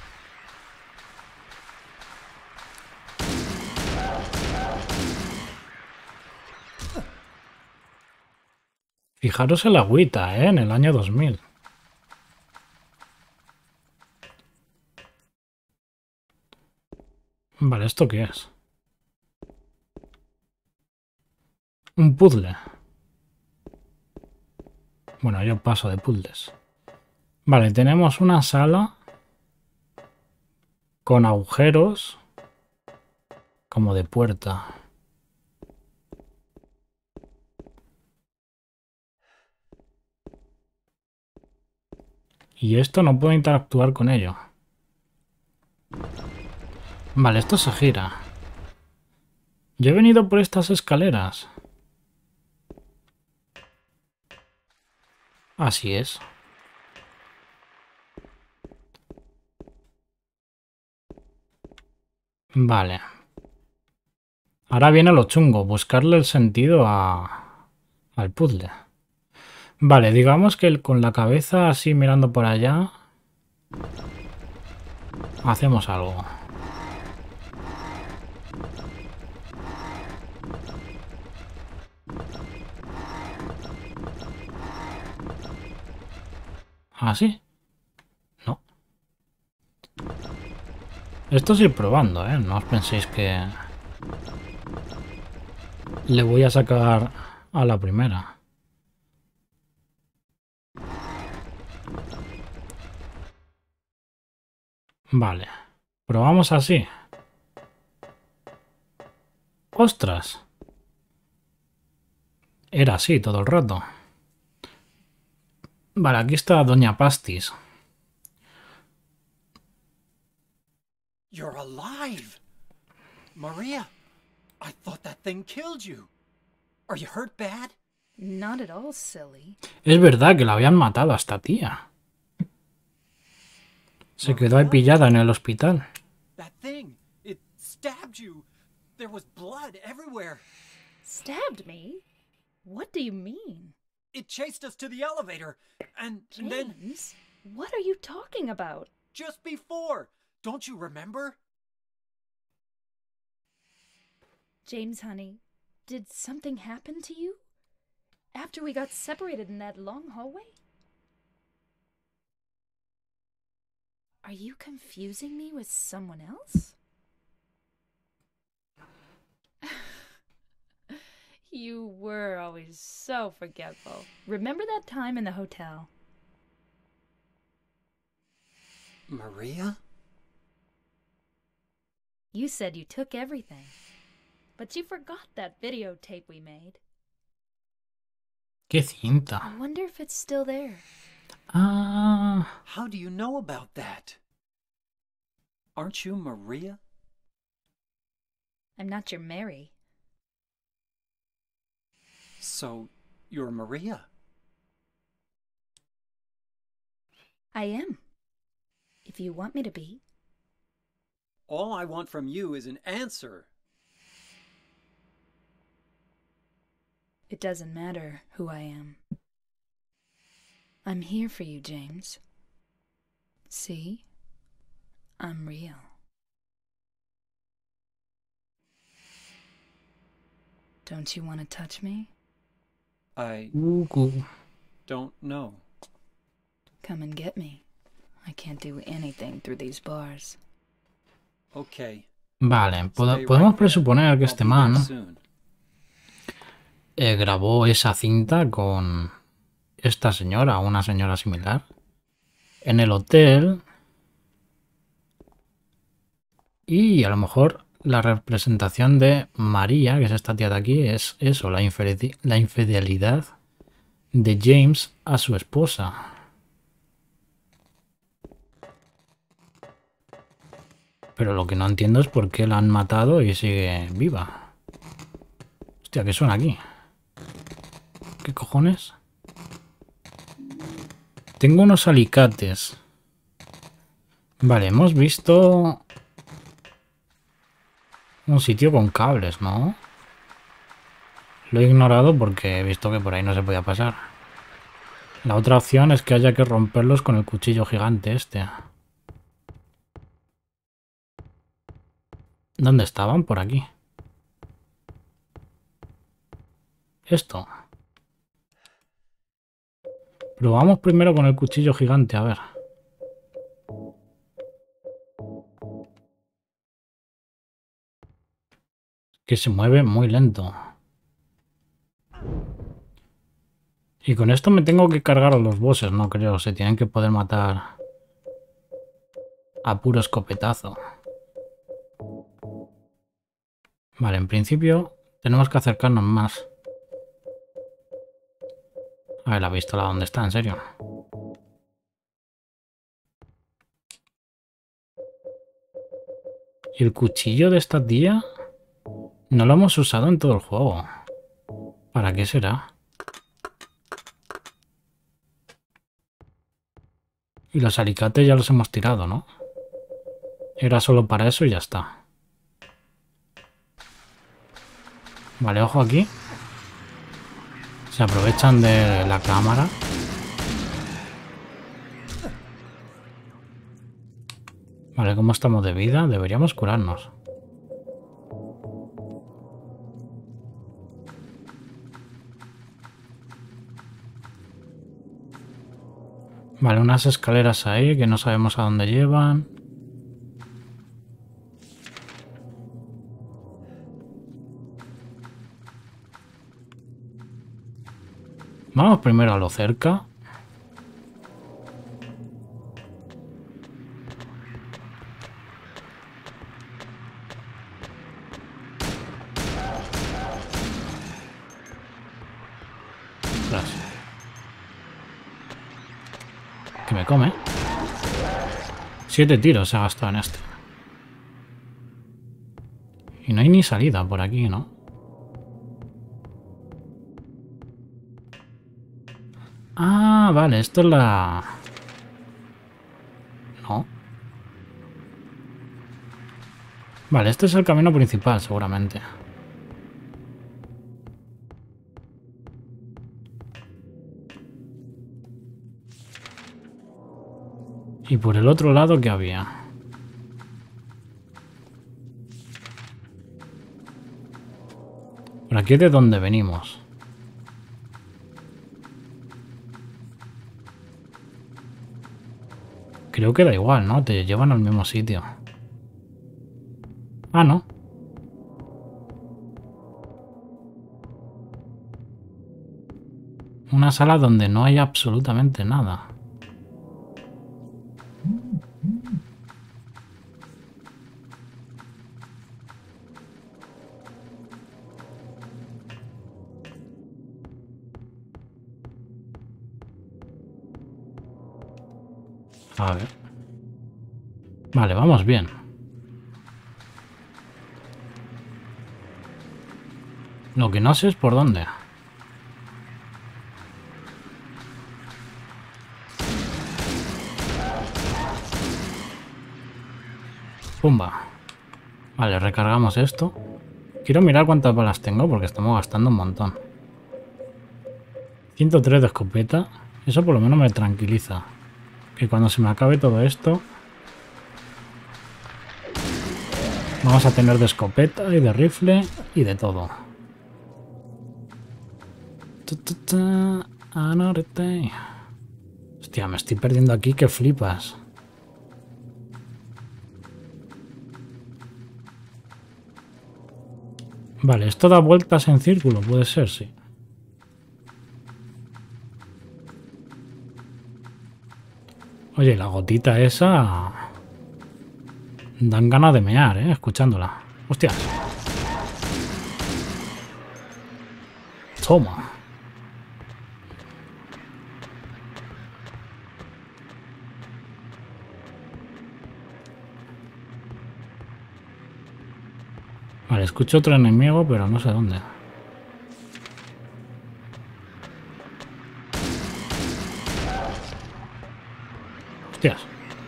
S1: Fijaros el agüita, ¿eh? En el año dos mil. Vale, ¿esto qué es? Un puzzle. Bueno, yo paso de puzzles. Vale, tenemos una sala con agujeros como de puerta. Y esto no puedo interactuar con ello. Vale, esto se gira. Yo he venido por estas escaleras. Así es. Vale. Ahora viene lo chungo, buscarle el sentido a... al puzzle. Vale, digamos que el, con la cabeza así mirando por allá... hacemos algo. ¿Así? No. Esto es ir probando, ¿eh? No os penséis que... le voy a sacar a la primera. Vale. Probamos así. ¡Ostras! Era así todo el rato. Vale, aquí está Doña Pastis.
S3: You're alive! Maria, I thought that thing killed you. Are you hurt bad?
S4: Not at all, silly.
S1: Es verdad que la habían matado a esta tía. Se quedó ahí pillada en el hospital.
S3: That thing, it stabbed you. There was blood everywhere.
S4: Stabbed me? What do you mean?
S3: It chased us to the elevator, and, and then
S4: James, what are you talking about?
S3: just before, don't you remember?
S4: James, honey, did something happen to you? After we got separated in that long hallway? Are you confusing me with someone else? You were always so forgetful. Remember that time in the hotel?
S3: Maria?
S4: You said you took everything, but you forgot that videotape we made.
S1: ¡Qué cinta!
S4: I wonder if it's still there.
S1: Ah,
S3: How do you know about that? Aren't you Maria?
S4: I'm not your Mary.
S3: So, you're Maria.
S4: I am. if you want me to be.
S3: All I want from you is an answer.
S4: It doesn't matter who I am. I'm here for you, James. See? I'm real. Don't you want to touch me?
S3: I
S1: Uh,
S3: don't know.
S4: Come and get me. I can't do anything through these bars.
S3: Okay.
S1: Vale, pod-
S3: Stay
S1: podemos
S3: right there.
S1: presuponer que
S3: I'll
S1: este
S3: be
S1: man
S3: there soon.
S1: eh, grabó esa cinta con esta señora, una señora similar, en el hotel, y a lo mejor la representación de María, que es esta tía de aquí, es eso, la, infide- la infidelidad de James a su esposa. Pero lo que no entiendo es por qué la han matado y sigue viva. Hostia, ¿qué suena aquí? ¿Qué cojones? Tengo unos alicates. Vale, hemos visto un sitio con cables, ¿no? Lo he ignorado porque he visto que por ahí no se podía pasar. La otra opción es que haya que romperlos con el cuchillo gigante este. ¿Dónde estaban? Por aquí. Esto. Probamos primero con el cuchillo gigante, a ver. Que se mueve muy lento. Y con esto me tengo que cargar a los bosses, no creo. Se tienen que poder matar a puro escopetazo. Vale, en principio tenemos que acercarnos más. A ver la pistola dónde está, en serio. Y el cuchillo de esta tía no lo hemos usado en todo el juego. ¿Para qué será? Y los alicates ya los hemos tirado, ¿no? Era solo para eso y ya está. Vale, ojo aquí. Se aprovechan de la cámara. Vale, ¿cómo estamos de vida? Deberíamos curarnos. Vale, unas escaleras ahí que no sabemos a dónde llevan. Vamos primero a lo cerca. Ostras. Que me come. Siete tiros se ha gastado en este. Y no hay ni salida por aquí, ¿no? Ah, vale, esto es la... No. Vale, este es el camino principal, seguramente. Y por el otro lado, ¿qué había? Por aquí es de donde venimos. Creo que da igual, ¿no? Te llevan al mismo sitio. Ah, no. Una sala donde no hay absolutamente nada. A ver. Vale, vamos bien. Lo que no sé es por dónde. Pumba. Vale, recargamos esto. Quiero mirar cuántas balas tengo porque estamos gastando un montón. ciento tres de escopeta. Eso por lo menos me tranquiliza. Que cuando se me acabe todo esto... Vamos a tener de escopeta y de rifle y de todo. Hostia, me estoy perdiendo aquí que flipas. Vale, esto da vueltas en círculo, puede ser, sí. Oye, la gotita esa... Dan ganas de mear, ¿eh? Escuchándola. Hostias. Toma. Vale, escucho otro enemigo, pero no sé dónde. Hostias.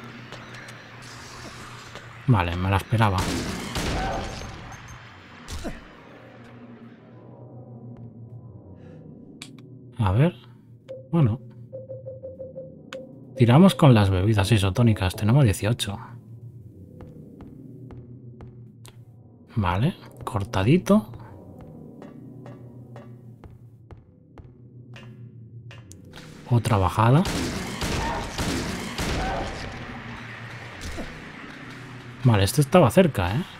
S1: Vale, me la esperaba. A ver. Bueno. Tiramos con las bebidas isotónicas. Tenemos dieciocho. Vale. Cortadito. Otra bajada. Vale, este estaba cerca, ¿eh?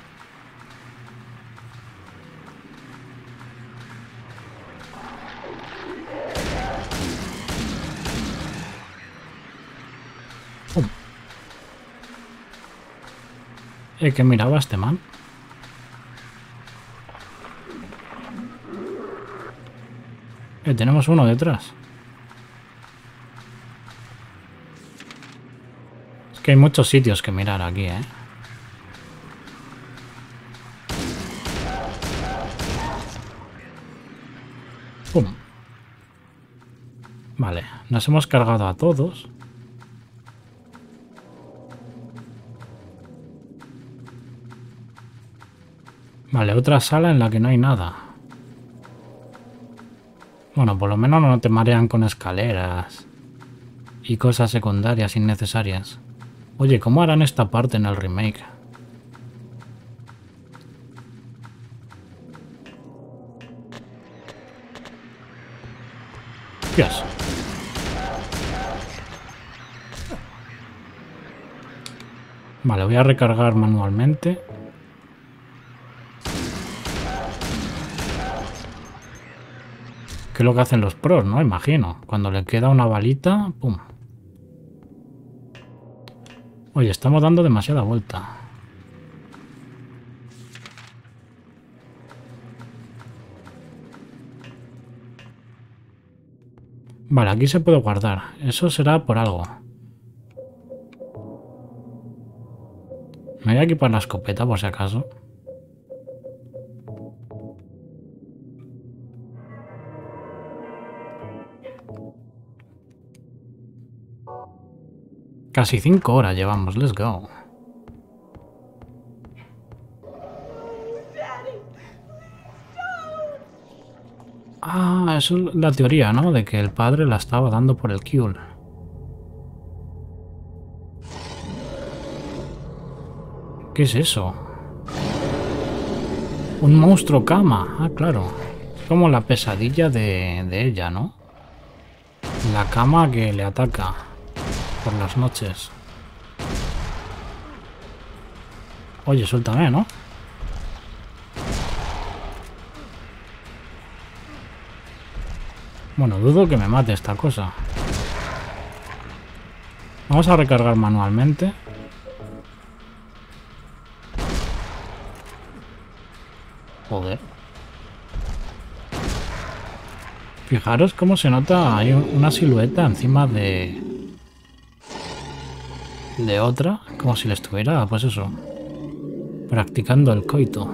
S1: Pum. Eh, que miraba este man. Eh, tenemos uno detrás. Es que hay muchos sitios que mirar aquí, ¿eh? Pum. Vale, nos hemos cargado a todos. Vale, otra sala en la que no hay nada. Bueno, por lo menos no te marean con escaleras y cosas secundarias innecesarias. Oye, ¿cómo harán esta parte en el remake? Dios. Vale, voy a recargar manualmente. Que es lo que hacen los pros, ¿no? Imagino. Cuando le queda una balita, ¡pum! Oye, estamos dando demasiada vuelta. Vale, aquí se puede guardar. Eso será por algo. Me voy a equipar la escopeta por si acaso. Casi cinco horas llevamos, let's go. Ah, eso es la teoría, ¿no? De que el padre la estaba dando por el Kyul. ¿Qué es eso? Un monstruo cama. Ah, claro. Es como la pesadilla de, de ella, ¿no? La cama que le ataca por las noches. Oye, suéltame, ¿no? Bueno, dudo que me mate esta cosa. Vamos a recargar manualmente. Joder. Fijaros cómo se nota, hay una silueta encima de... de otra, como si le estuviera, pues eso, practicando el coito.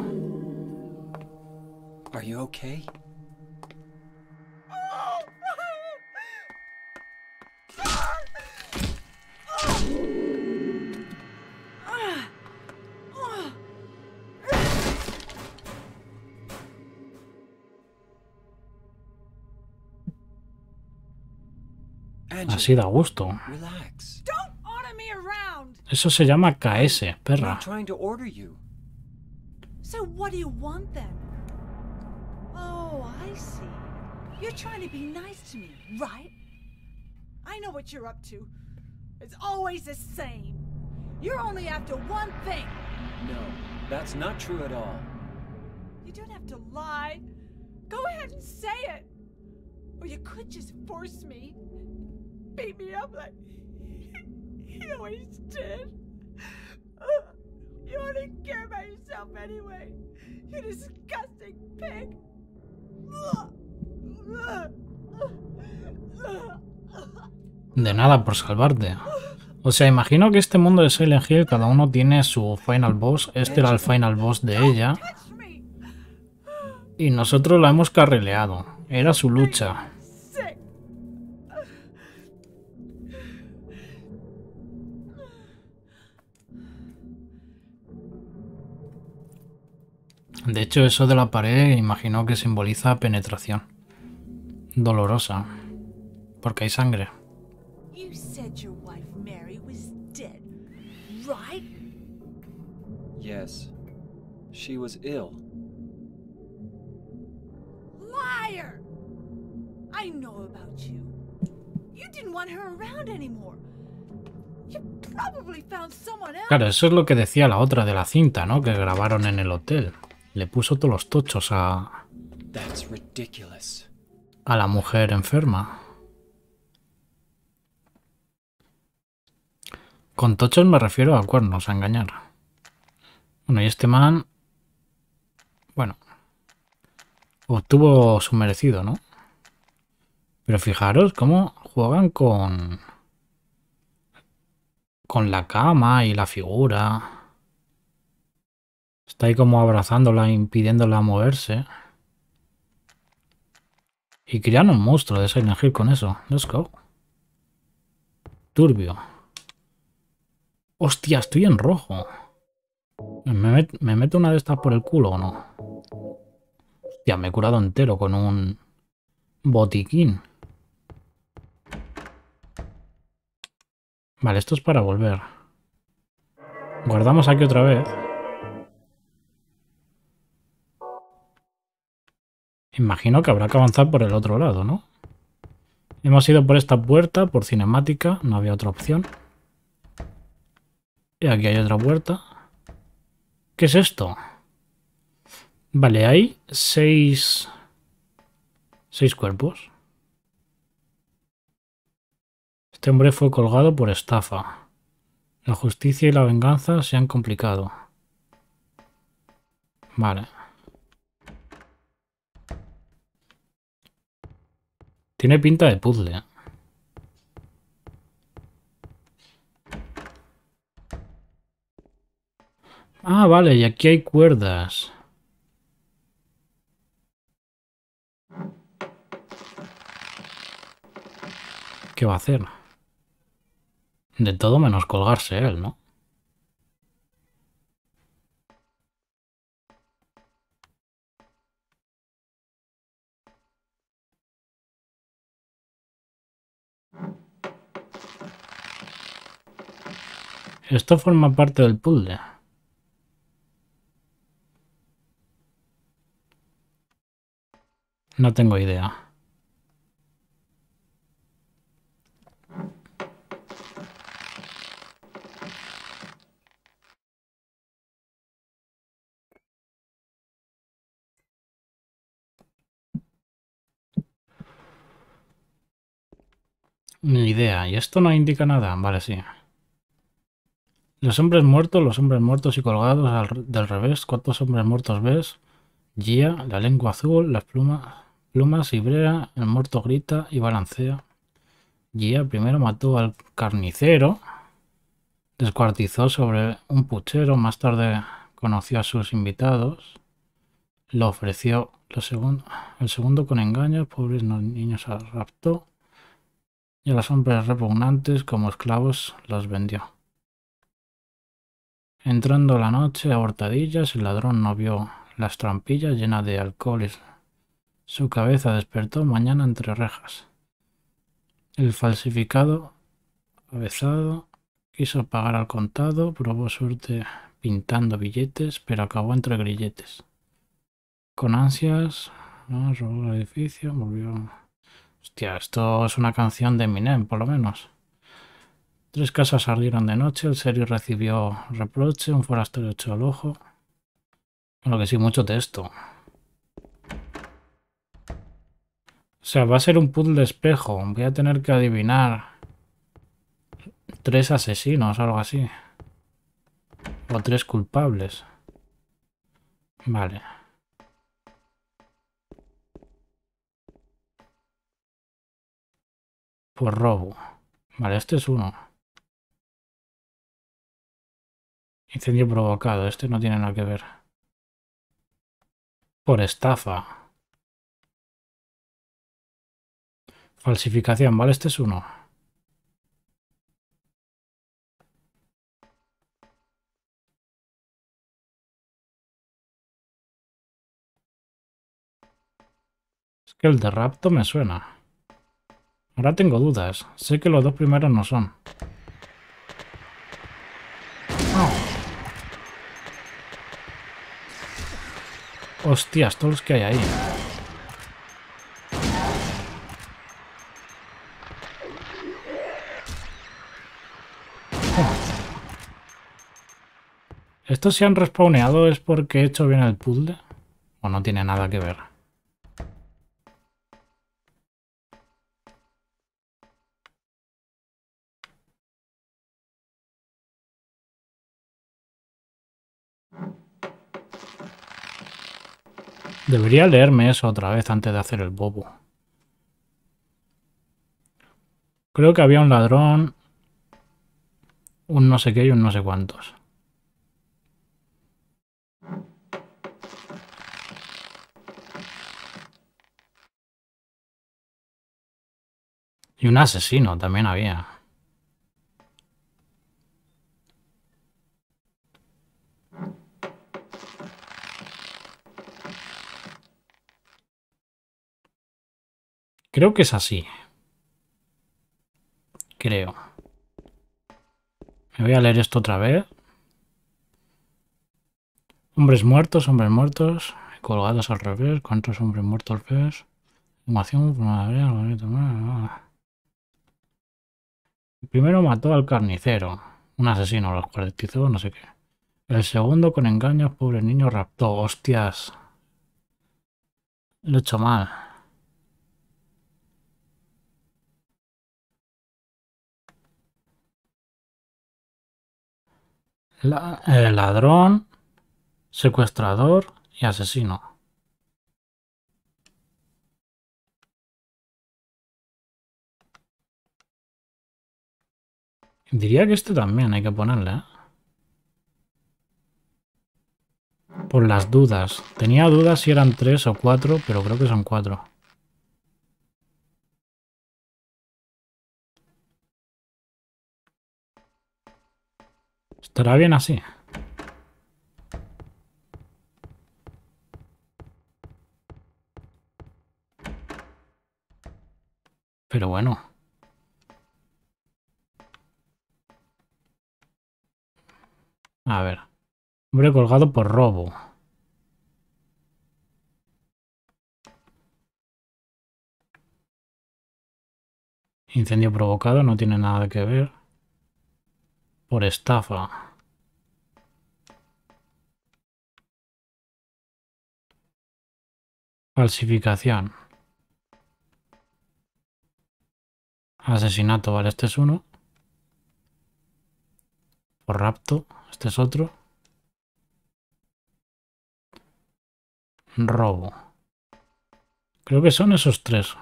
S3: Are you okay?
S1: Así da gusto.
S3: Relax.
S5: Don't order me around.
S1: Eso se llama K S,
S3: I'm
S1: perra.
S3: not trying to order you.
S5: So what do you want then? Oh, I see. You're trying to be nice to me, right? I know what you're up to. It's always the same. You're only after one thing.
S3: No, that's not true at all.
S5: You don't have to lie. Go ahead and say it. Or you could just force me. Beat me up like he always did. Uh, you only care about yourself anyway. You disgusting pig.
S1: De nada por salvarte. O sea, imagino que este mundo de Silent Hill cada uno tiene su final boss. Este era el final boss de ella.
S5: Touch me.
S1: Y nosotros la hemos carrileado. Era su lucha.
S5: Sick.
S1: De hecho, eso de la pared imagino que simboliza penetración. Dolorosa. Porque hay sangre.
S5: You said your wife Mary was dead, right?
S3: Yes. She was ill.
S5: Liar! I know about you. You didn't want her around anymore. You probably found someone else.
S1: Claro, eso es lo que decía la otra de la cinta, ¿no? Que grabaron en el hotel. Le puso todos los tochos a,
S3: That's ridiculous.
S1: a la mujer enferma. Con tochos me refiero a cuernos, a engañar. Bueno, y este man... Bueno. Obtuvo su merecido, ¿no? Pero fijaros cómo juegan con... Con la cama y la figura. Está ahí como abrazándola, impidiéndola moverse. Y crean un monstruo de Silent Hill con eso. Let's go. Turbio. Hostia, estoy en rojo. ¿Me, met ¿Me meto una de estas por el culo o no? Hostia, me he curado entero con un botiquín. Vale, esto es para volver. Guardamos aquí otra vez. Imagino que habrá que avanzar por el otro lado, ¿no? Hemos ido por esta puerta, por cinemática. No había otra opción. Y aquí hay otra puerta. ¿Qué es esto? Vale, hay seis... Seis cuerpos. Este hombre fue colgado por estafa. La justicia y la venganza se han complicado. Vale. Tiene pinta de puzzle. Ah, vale, y aquí hay cuerdas. ¿Qué va a hacer? De todo menos colgarse él, ¿no? Esto forma parte del puzzle. No tengo idea. Ni idea. ¿Y esto no indica nada? Vale, sí. Los hombres muertos, los hombres muertos y colgados al, del revés. ¿Cuántos hombres muertos ves? Gia, la lengua azul, las plumas, plumas y brea, el muerto grita y balancea. Gia primero mató al carnicero, descuartizó sobre un puchero, más tarde conoció a sus invitados, lo ofreció lo segundo, el segundo con engaños, pobres niños raptó y a los hombres repugnantes como esclavos los vendió. Entrando la noche a hurtadillas, el ladrón no vio las trampillas llenas de alcohol y su cabeza despertó mañana entre rejas. El falsificado avezado quiso pagar al contado, probó suerte pintando billetes, pero acabó entre grilletes. Con ansias, ¿no? Robó el edificio, volvió... Hostia, esto es una canción de Eminem, por lo menos. Tres casas ardieron de noche, el serio recibió reproche, un forastero echó el ojo. Bueno, que sí, mucho texto. O sea, va a ser un puzzle de espejo. Voy a tener que adivinar tres asesinos o algo así. O tres culpables. Vale. Por robo. Vale, este es uno. Incendio provocado. Este no tiene nada que ver. Por estafa. Falsificación. Vale, este es uno. Es que el de rapto me suena. Ahora tengo dudas. Sé que los dos primeros no son. Oh. Hostias, todos los que hay ahí. ¿Estos se han respawneado es porque he hecho bien el puzzle? ¿O no tiene nada que ver? Debería leerme eso otra vez antes de hacer el bobo. Creo que había un ladrón, un no sé qué y un no sé cuántos. Y un asesino también había. Creo que es así. Creo. Me voy a leer esto otra vez. Hombres muertos, hombres muertos. Colgados al revés. ¿Cuántos hombres muertos ves? Información. Primero mató al carnicero. Un asesino, los cuartizó, no sé qué. El segundo con engaños, pobre niño, raptó. Hostias. Lo he hecho mal. La, eh, ladrón, secuestrador y asesino. Diría que este también hay que ponerle, ¿eh? Por las dudas. Tenía dudas si eran tres o cuatro, pero creo que son cuatro. ¿Estará bien así? Pero bueno. A ver. Hombre colgado por robo. Incendio provocado, no tiene nada que ver. Por estafa. Falsificación. Asesinato, vale, este es uno. Por rapto, este es otro. Robo. Creo que son esos tres.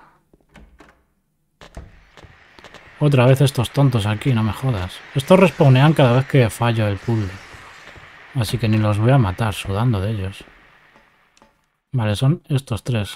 S1: Otra vez estos tontos aquí, no me jodas. Estos respawnean cada vez que fallo el puzzle. Así que ni los voy a matar, sudando de ellos. Vale, son estos tres.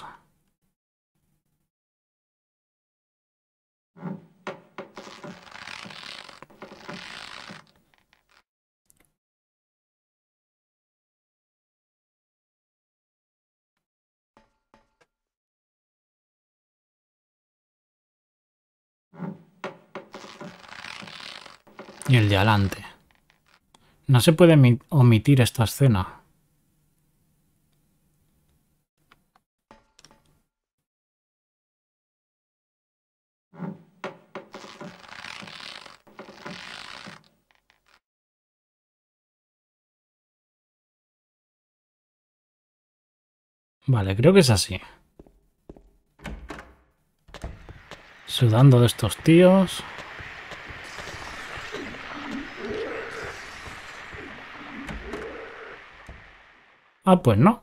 S1: Y el de adelante. No se puede omitir esta escena. Vale, creo que es así. Sudando de estos tíos. Ah, pues no.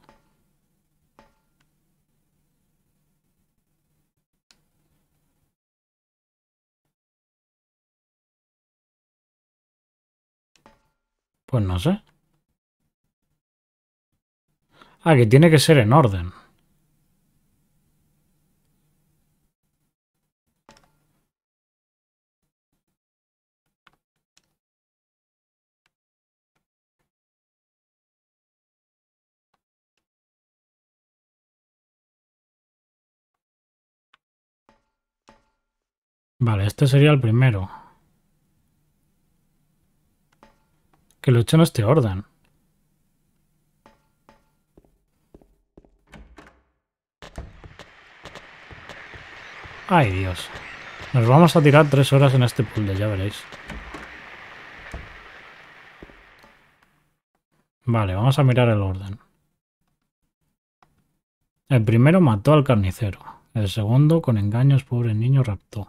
S1: Pues no sé. Ah, que tiene que ser en orden. Vale, este sería el primero. Que lo he hecho en este orden. Ay, Dios. Nos vamos a tirar tres horas en este puzzle, ya veréis. Vale, vamos a mirar el orden. El primero mató al carnicero. El segundo, con engaños, pobre niño, raptó.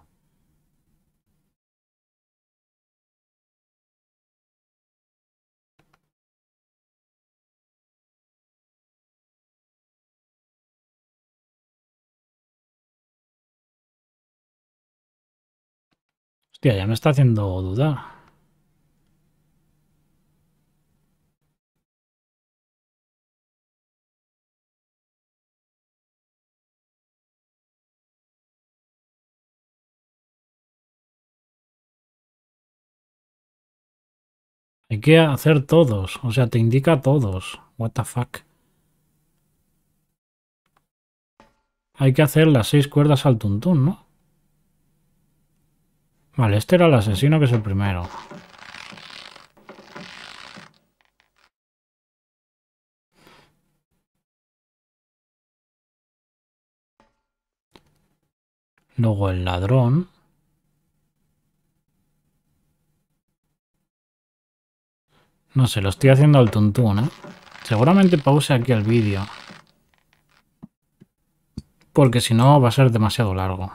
S1: Hostia, ya me está haciendo dudar. Hay que hacer todos. O sea, te indica todos. What the fuck. Hay que hacer las seis cuerdas al tuntún, ¿no? Vale, este era el asesino, que es el primero. Luego el ladrón. No sé, lo estoy haciendo al tuntún, ¿eh? Seguramente pause aquí el vídeo. Porque si no va a ser demasiado largo.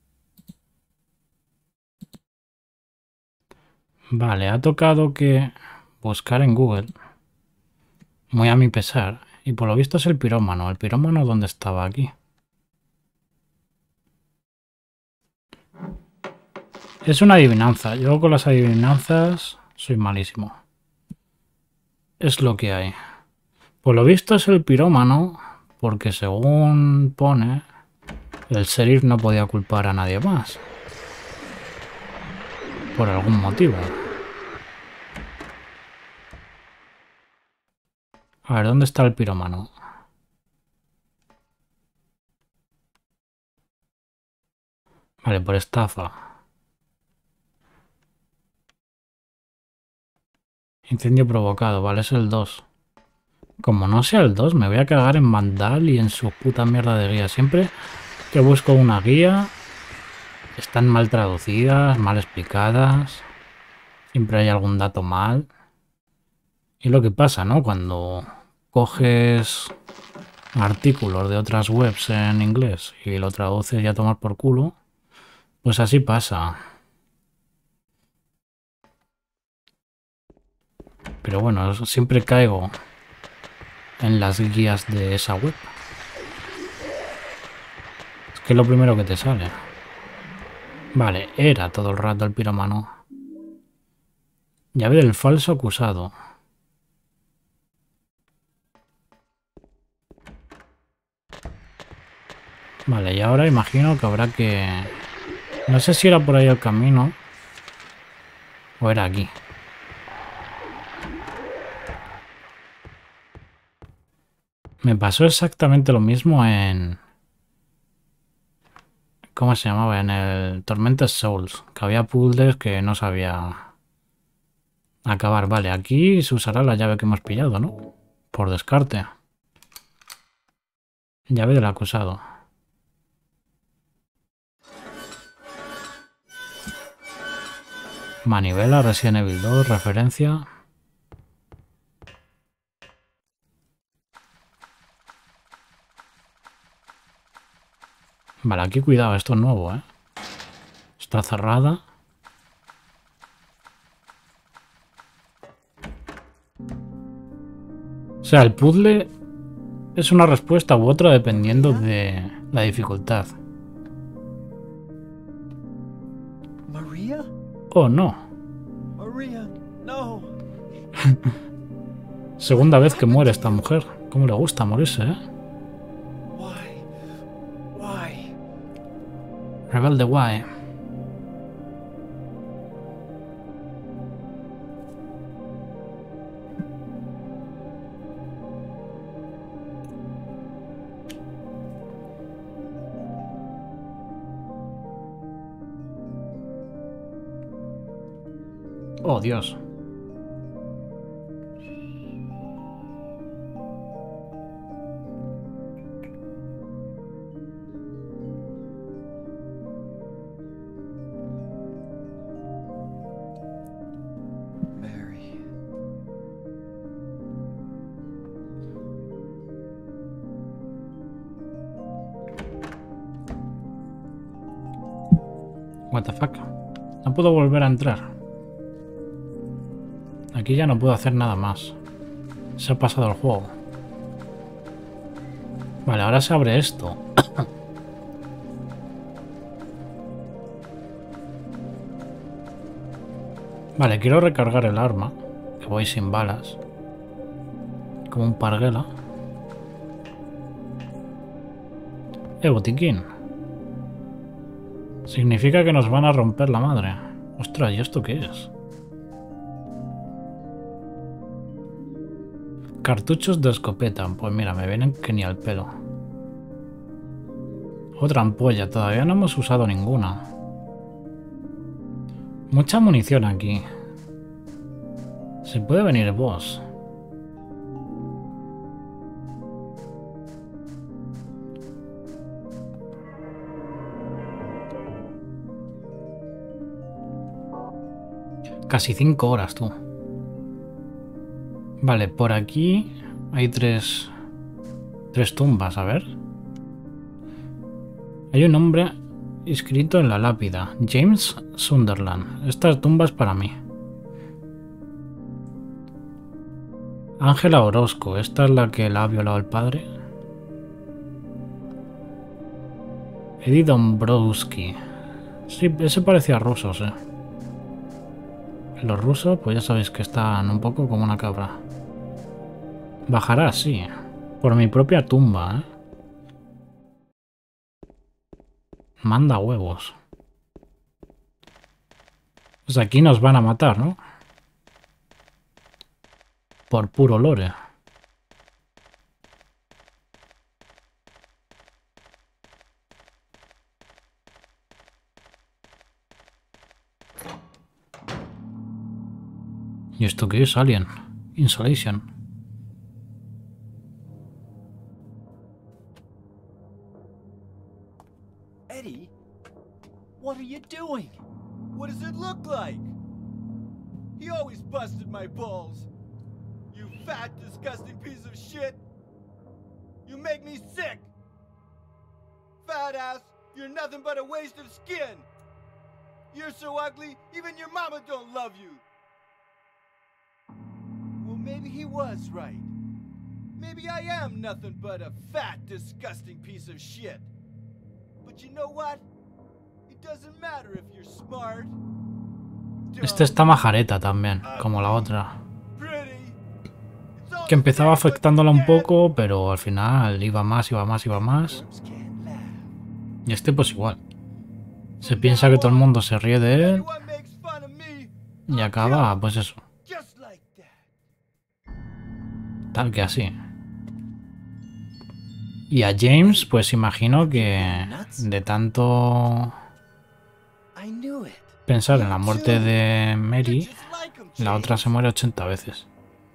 S1: Vale, ha tocado que buscar en Google. Muy a mi pesar. Y por lo visto es el pirómano. ¿El pirómano dónde estaba? Aquí. Es una adivinanza. Yo con las adivinanzas soy malísimo. Es lo que hay. Por lo visto es el pirómano, porque según pone, el sheriff no podía culpar a nadie más. Por algún motivo. A ver, ¿dónde está el pirómano? Vale, por estafa. Incendio provocado, vale, es el dos. Como no sea el dos, me voy a cagar en Vandal y en su puta mierda de guía. Siempre que busco una guía, están mal traducidas, mal explicadas. Siempre hay algún dato mal. Y lo que pasa, ¿no? Cuando coges artículos de otras webs en inglés y lo traduces y a tomar por culo, pues así pasa. Pero bueno, siempre caigo en las guías de esa web. Es que es lo primero que te sale. Vale, era todo el rato el pirómano. Llave del falso acusado. Vale, y ahora imagino que habrá que... No sé si era por ahí el camino o era aquí. Me pasó exactamente lo mismo en... ¿Cómo se llamaba? En el Tormented Souls. Que había puzzles que no sabía Acabar, vale. Aquí se usará la llave que hemos pillado, ¿no? Por descarte. Llave del acusado. Manivela, Resident Evil dos, referencia. Vale, aquí cuidado, esto es nuevo, ¿eh? Está cerrada. O sea, el puzzle es una respuesta u otra dependiendo de la dificultad.
S2: Maria?
S1: Oh, no.
S2: Maria, no.
S1: Segunda vez que muere esta mujer. ¿Cómo le gusta morirse, eh?
S2: Why? Why?
S1: Rebelde guay. Oh, Dios.
S2: Mary.
S1: What the fuck. No puedo volver a entrar. Aquí ya no puedo hacer nada más. Se ha pasado el juego. Vale, ahora se abre esto. Vale, quiero recargar el arma. Que voy sin balas. Como un parguela. Eh, botiquín. Significa que nos van a romper la madre. Ostras, ¿y esto qué es? Cartuchos de escopeta. Pues mira, me vienen que ni al pelo. Otra ampolla. Todavía no hemos usado ninguna. Mucha munición aquí. Se puede venir boss. Casi cinco horas, tú. Vale, por aquí hay tres, tres tumbas, a ver. Hay un nombre escrito en la lápida. James Sunderland. Esta tumba es para mí. Ángela Orozco. Esta es la que la ha violado el padre. Eddie Dombrowski. Sí, ese parecía rusos, eh. Los rusos, pues ya sabéis que están un poco como una cabra. Bajará, sí. Por mi propia tumba, ¿eh? Manda huevos. Pues aquí nos van a matar, ¿no? Por puro lore. ¿Y esto qué es? Alien. Insulation.
S2: Eddie? What are you doing? What does it look like? He always busted my balls. You fat, disgusting piece of shit. You make me sick. Fat ass, you're nothing but a waste of skin. You're so ugly, even your mama don't love you. Well, maybe he was right. Maybe I am nothing but a fat, disgusting piece of shit. But you know what? It doesn't matter if you're smart.
S1: Este está majareta también, como la otra. Que empezaba afectándola un poco, pero al final iba más, iba más, iba más. Y este pues igual. Se piensa que todo el mundo se ríe de él. Y acaba, pues eso. Tal que así. Y a James, pues imagino que de tanto pensar en la muerte de Mary, La otra se muere ochenta veces.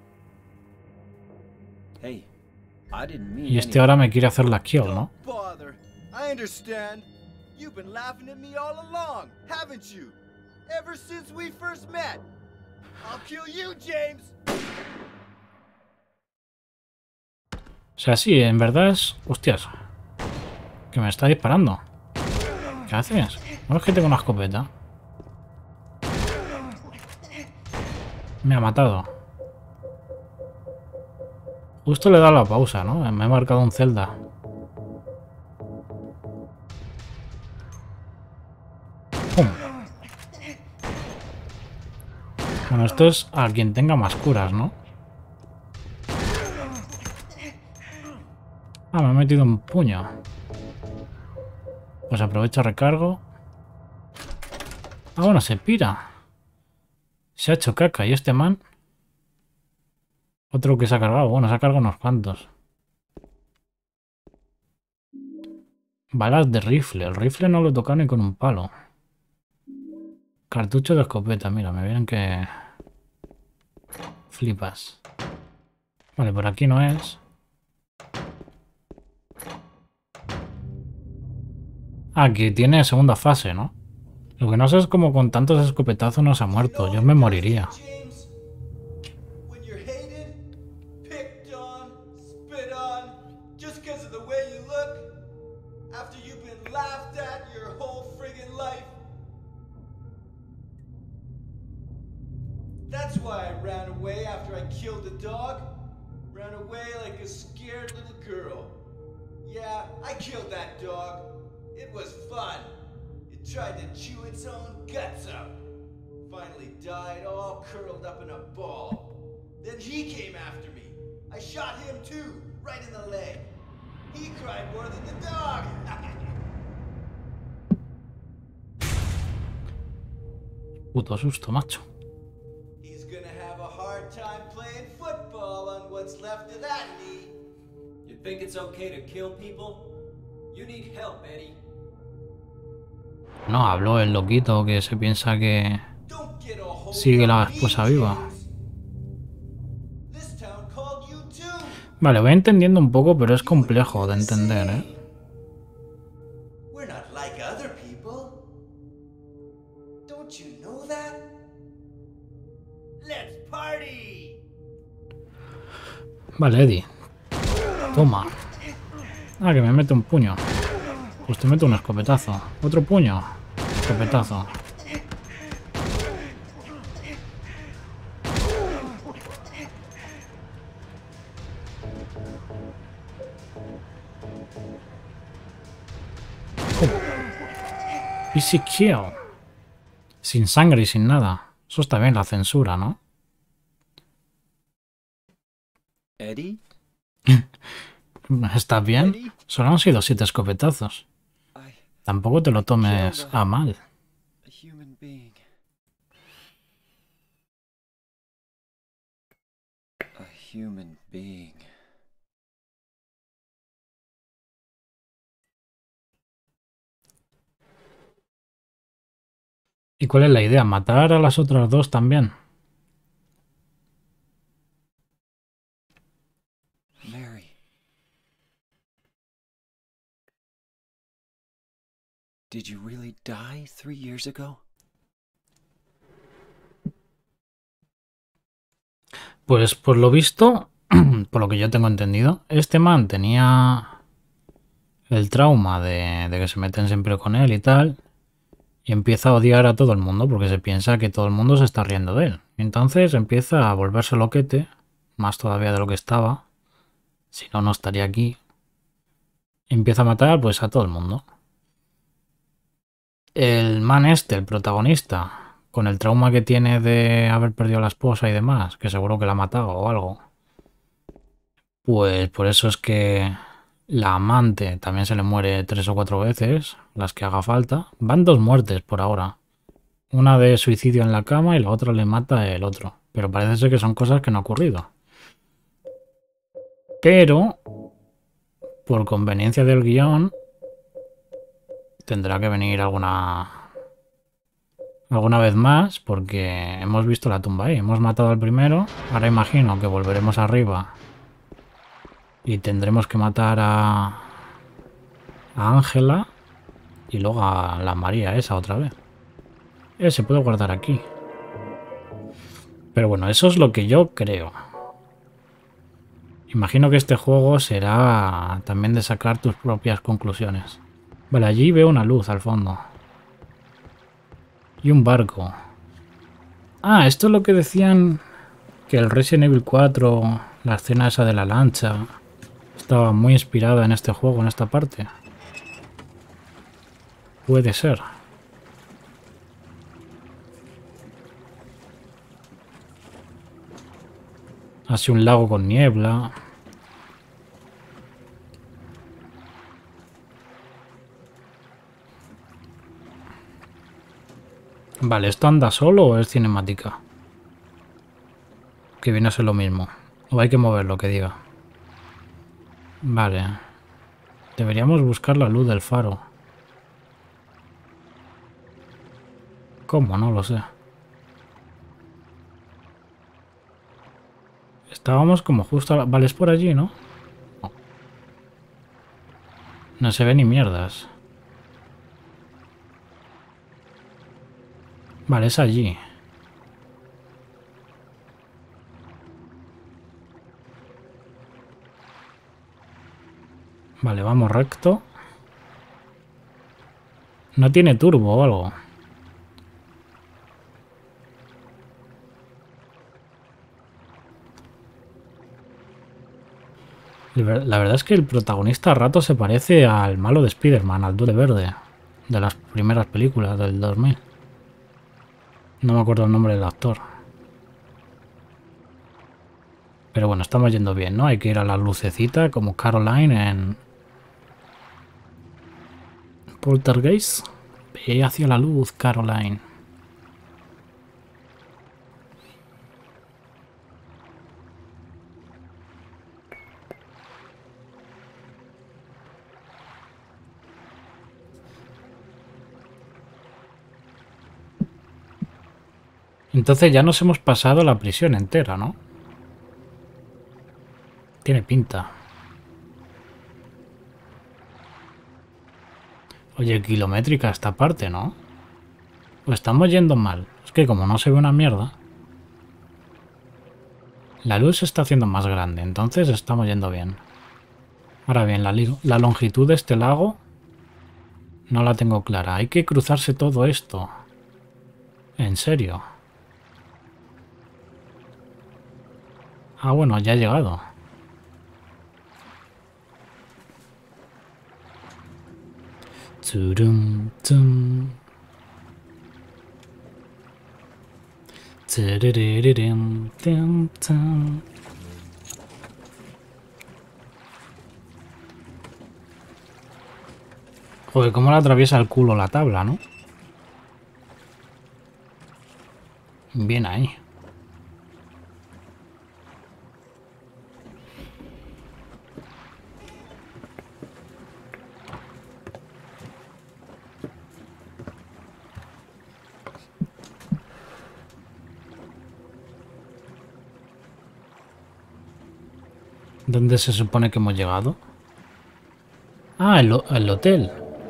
S3: Hey, I didn't mean
S1: Y este ahora me quiere hacer la kill, ¿no?
S2: Don't bother. I understand. You've been laughing at me all along, haven't you? Ever since we first met. I'll kill you, James.
S1: O sea, sí, en verdad es... Hostias. Que me está disparando. ¿Qué haces? No es que tengo una escopeta. Me ha matado. Justo le he dado la pausa, ¿no? Me he marcado un Zelda. ¡Pum! Bueno, esto es a quien tenga más curas, ¿no? Ah, me ha metido un puño. Pues aprovecho, recargo. Ah, bueno, se pira. Se ha hecho caca. ¿Y este man? Otro que se ha cargado. Bueno, se ha cargado unos cuantos. Balas de rifle. El rifle no lo he tocado ni con un palo. Cartucho de escopeta. Mira, me vienen que... Flipas. Vale, por aquí no es. Ah, que tiene segunda fase, ¿no? Lo que no sé es cómo con tantos escopetazos no se ha muerto. Yo me moriría.
S2: James, when you're hated, picked on, spit on, just because of the way you look, after you've been laughed at your whole friggin' life. That's why I ran away after I killed the dog. Ran away like a scared little girl. Yeah, I killed that dog. It was fun. It tried to chew its own guts out. Finally died all curled up in a ball. Then he came after me. I shot him too, right in the leg. He cried more than the dog.
S1: Puto susto, macho.
S2: He's gonna have a hard time playing football on what's left of that knee.
S3: You think it's okay to kill people? You need help, Eddie.
S1: No, habló el loquito que se piensa que
S2: Don't get a hold
S1: sigue la
S2: of me,
S1: esposa viva.
S2: James. This town called you too.
S1: Vale, voy entendiendo un poco, pero es complejo de entender, ¿eh?
S2: We're not like other people. Don't you know that? Let's party.
S1: Vale, Eddie. Toma. Ah, que me mete un puño. Pues te meto un escopetazo. Otro puño. Escopetazo. Easy kill. Sin sangre y sin nada. Eso está bien, la censura, ¿no?
S3: Eddie?
S1: ¿Estás bien? Solo han sido siete escopetazos.
S3: I...
S1: Tampoco te lo tomes a mal.
S3: a human being. A human being.
S1: ¿Y cuál es la idea? ¿Matar a las otras dos también?
S3: Mary. Did you really die three years ago?
S1: Pues por lo visto, por lo que yo tengo entendido, este man tenía el trauma de, de que se meten siempre con él y tal, y empieza a odiar a todo el mundo porque se piensa que todo el mundo se está riendo de él. Entonces empieza a volverse loquete, más todavía de lo que estaba, si no, no estaría aquí. Empieza a matar pues a todo el mundo. El man este, el protagonista, con el trauma que tiene de haber perdido a la esposa y demás, que seguro que la ha matado o algo, pues por eso es que la amante también se le muere tres o cuatro veces, las que haga falta. Van dos muertes por ahora. Una de suicidio en la cama y la otra le mata el otro. Pero parece ser que son cosas que no han ocurrido. Pero, por conveniencia del guión, tendrá que venir alguna alguna vez más, porque hemos visto la tumba ahí. Hemos matado al primero. Ahora imagino que volveremos arriba y tendremos que matar a a Ángela y luego a la María esa otra vez. Eh, se puede guardar aquí. Pero bueno, eso es lo que yo creo. Imagino que este juego será también de sacar tus propias conclusiones. Vale, allí veo una luz al fondo. Y un barco. Ah, esto es lo que decían que el Resident Evil cuatro, la escena esa de la lancha, estaba muy inspirada en este juego, en esta parte. Puede ser. Así un lago con niebla. Vale, ¿esto anda solo o es cinemática? Que viene a ser lo mismo. O hay que moverlo, que diga. Vale. Deberíamos buscar la luz del faro. ¿Cómo? No lo sé. Estábamos como justo... A la... Vale, es por allí, ¿no? No. No se ve ni mierdas. Vale, es allí. Vale, vamos recto. No tiene turbo o algo. La verdad es que el protagonista a rato se parece al malo de Spider-Man, al Duende Verde, de las primeras películas del dos mil. No me acuerdo el nombre del actor. Pero bueno, estamos yendo bien, ¿no? Hay que ir a la lucecita como Caroline en Poltergeist. Ve hacia la luz, Caroline. Entonces ya nos hemos pasado la prisión entera, ¿no? Tiene pinta. Oye, kilométrica esta parte, ¿no? ¿O estamos yendo mal? Es que como no se ve una mierda. La luz se está haciendo más grande, entonces estamos yendo bien. Ahora bien, la, la longitud de este lago no la tengo clara. Hay que cruzarse todo esto. ¿En serio? Ah, bueno, ya ha llegado. Turum, tum. Tururirum, tum, tum. Joder, cómo le atraviesa el culo la tabla, ¿no? Bien ahí. ¿Dónde se supone que hemos llegado? Ah, el, el hotel.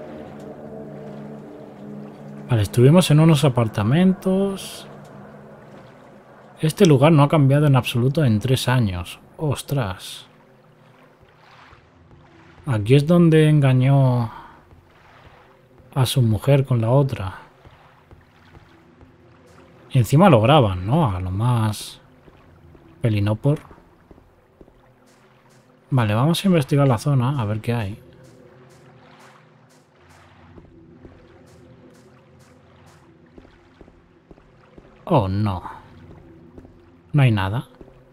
S1: Vale, estuvimos en unos apartamentos. Este lugar no ha cambiado en absoluto en tres años. ¡Ostras! Aquí es donde engañó a su mujer con la otra. Y encima lo graban, ¿no? A lo más pelinopor. Vale, vamos a investigar la zona, a ver qué hay. Oh, no. No hay nada.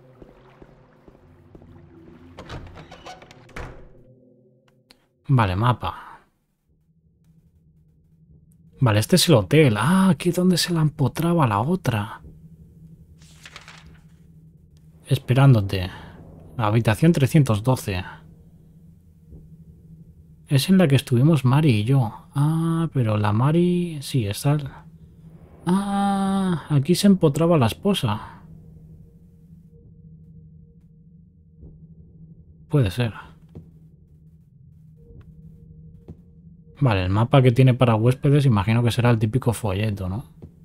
S1: Vale, mapa. Vale, este es el hotel. Ah, aquí es donde se la empotraba la otra. Esperándote. La habitación trescientos doce. Es en la que estuvimos Mari y yo. Ah, pero la Mari... Sí, está... Ah, aquí se empotraba la esposa. Puede ser. Vale, el mapa que tiene para huéspedes imagino que será el típico folleto, ¿no?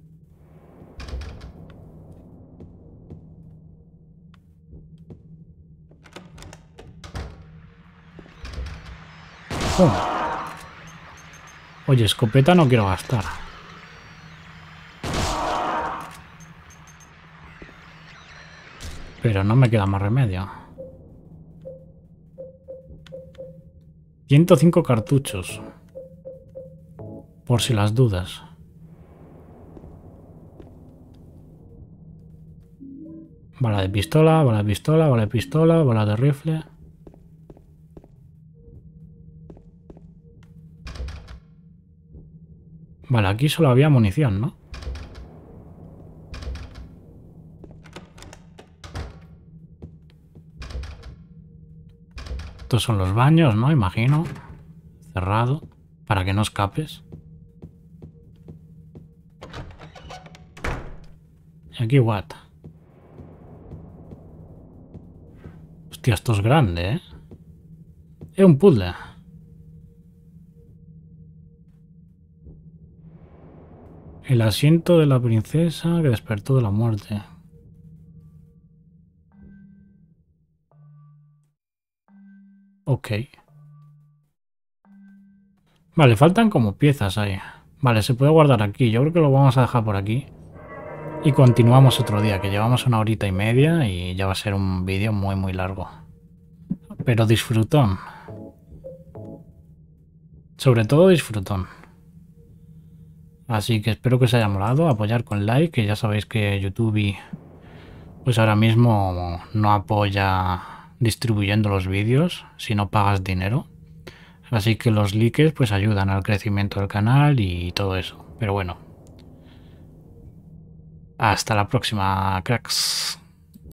S1: ¡Pum! Oye, escopeta no quiero gastar. Pero no me queda más remedio. ciento cinco cartuchos. Por si las dudas. Bala de pistola, bala de pistola, bala de pistola, bala de rifle. Vale, aquí solo había munición, ¿no? Estos son los baños, ¿no? Imagino. Cerrado. Para que no escapes. Y aquí, what? Hostia, esto es grande, ¿eh? Es un puzzle. El asiento de la princesa que despertó de la muerte. Ok. Vale, faltan como piezas ahí. Vale, se puede guardar aquí. Yo creo que lo vamos a dejar por aquí. Y continuamos otro día, que llevamos una horita y media y ya va a ser un vídeo muy muy largo. Pero disfrutón. Sobre todo disfrutón. Así que espero que os haya molado. Apoyar con like, que ya sabéis que YouTube pues ahora mismo no apoya distribuyendo los vídeos si no pagas dinero. Así que los likes pues ayudan al crecimiento del canal y todo eso. Pero bueno. Hasta la próxima, cracks.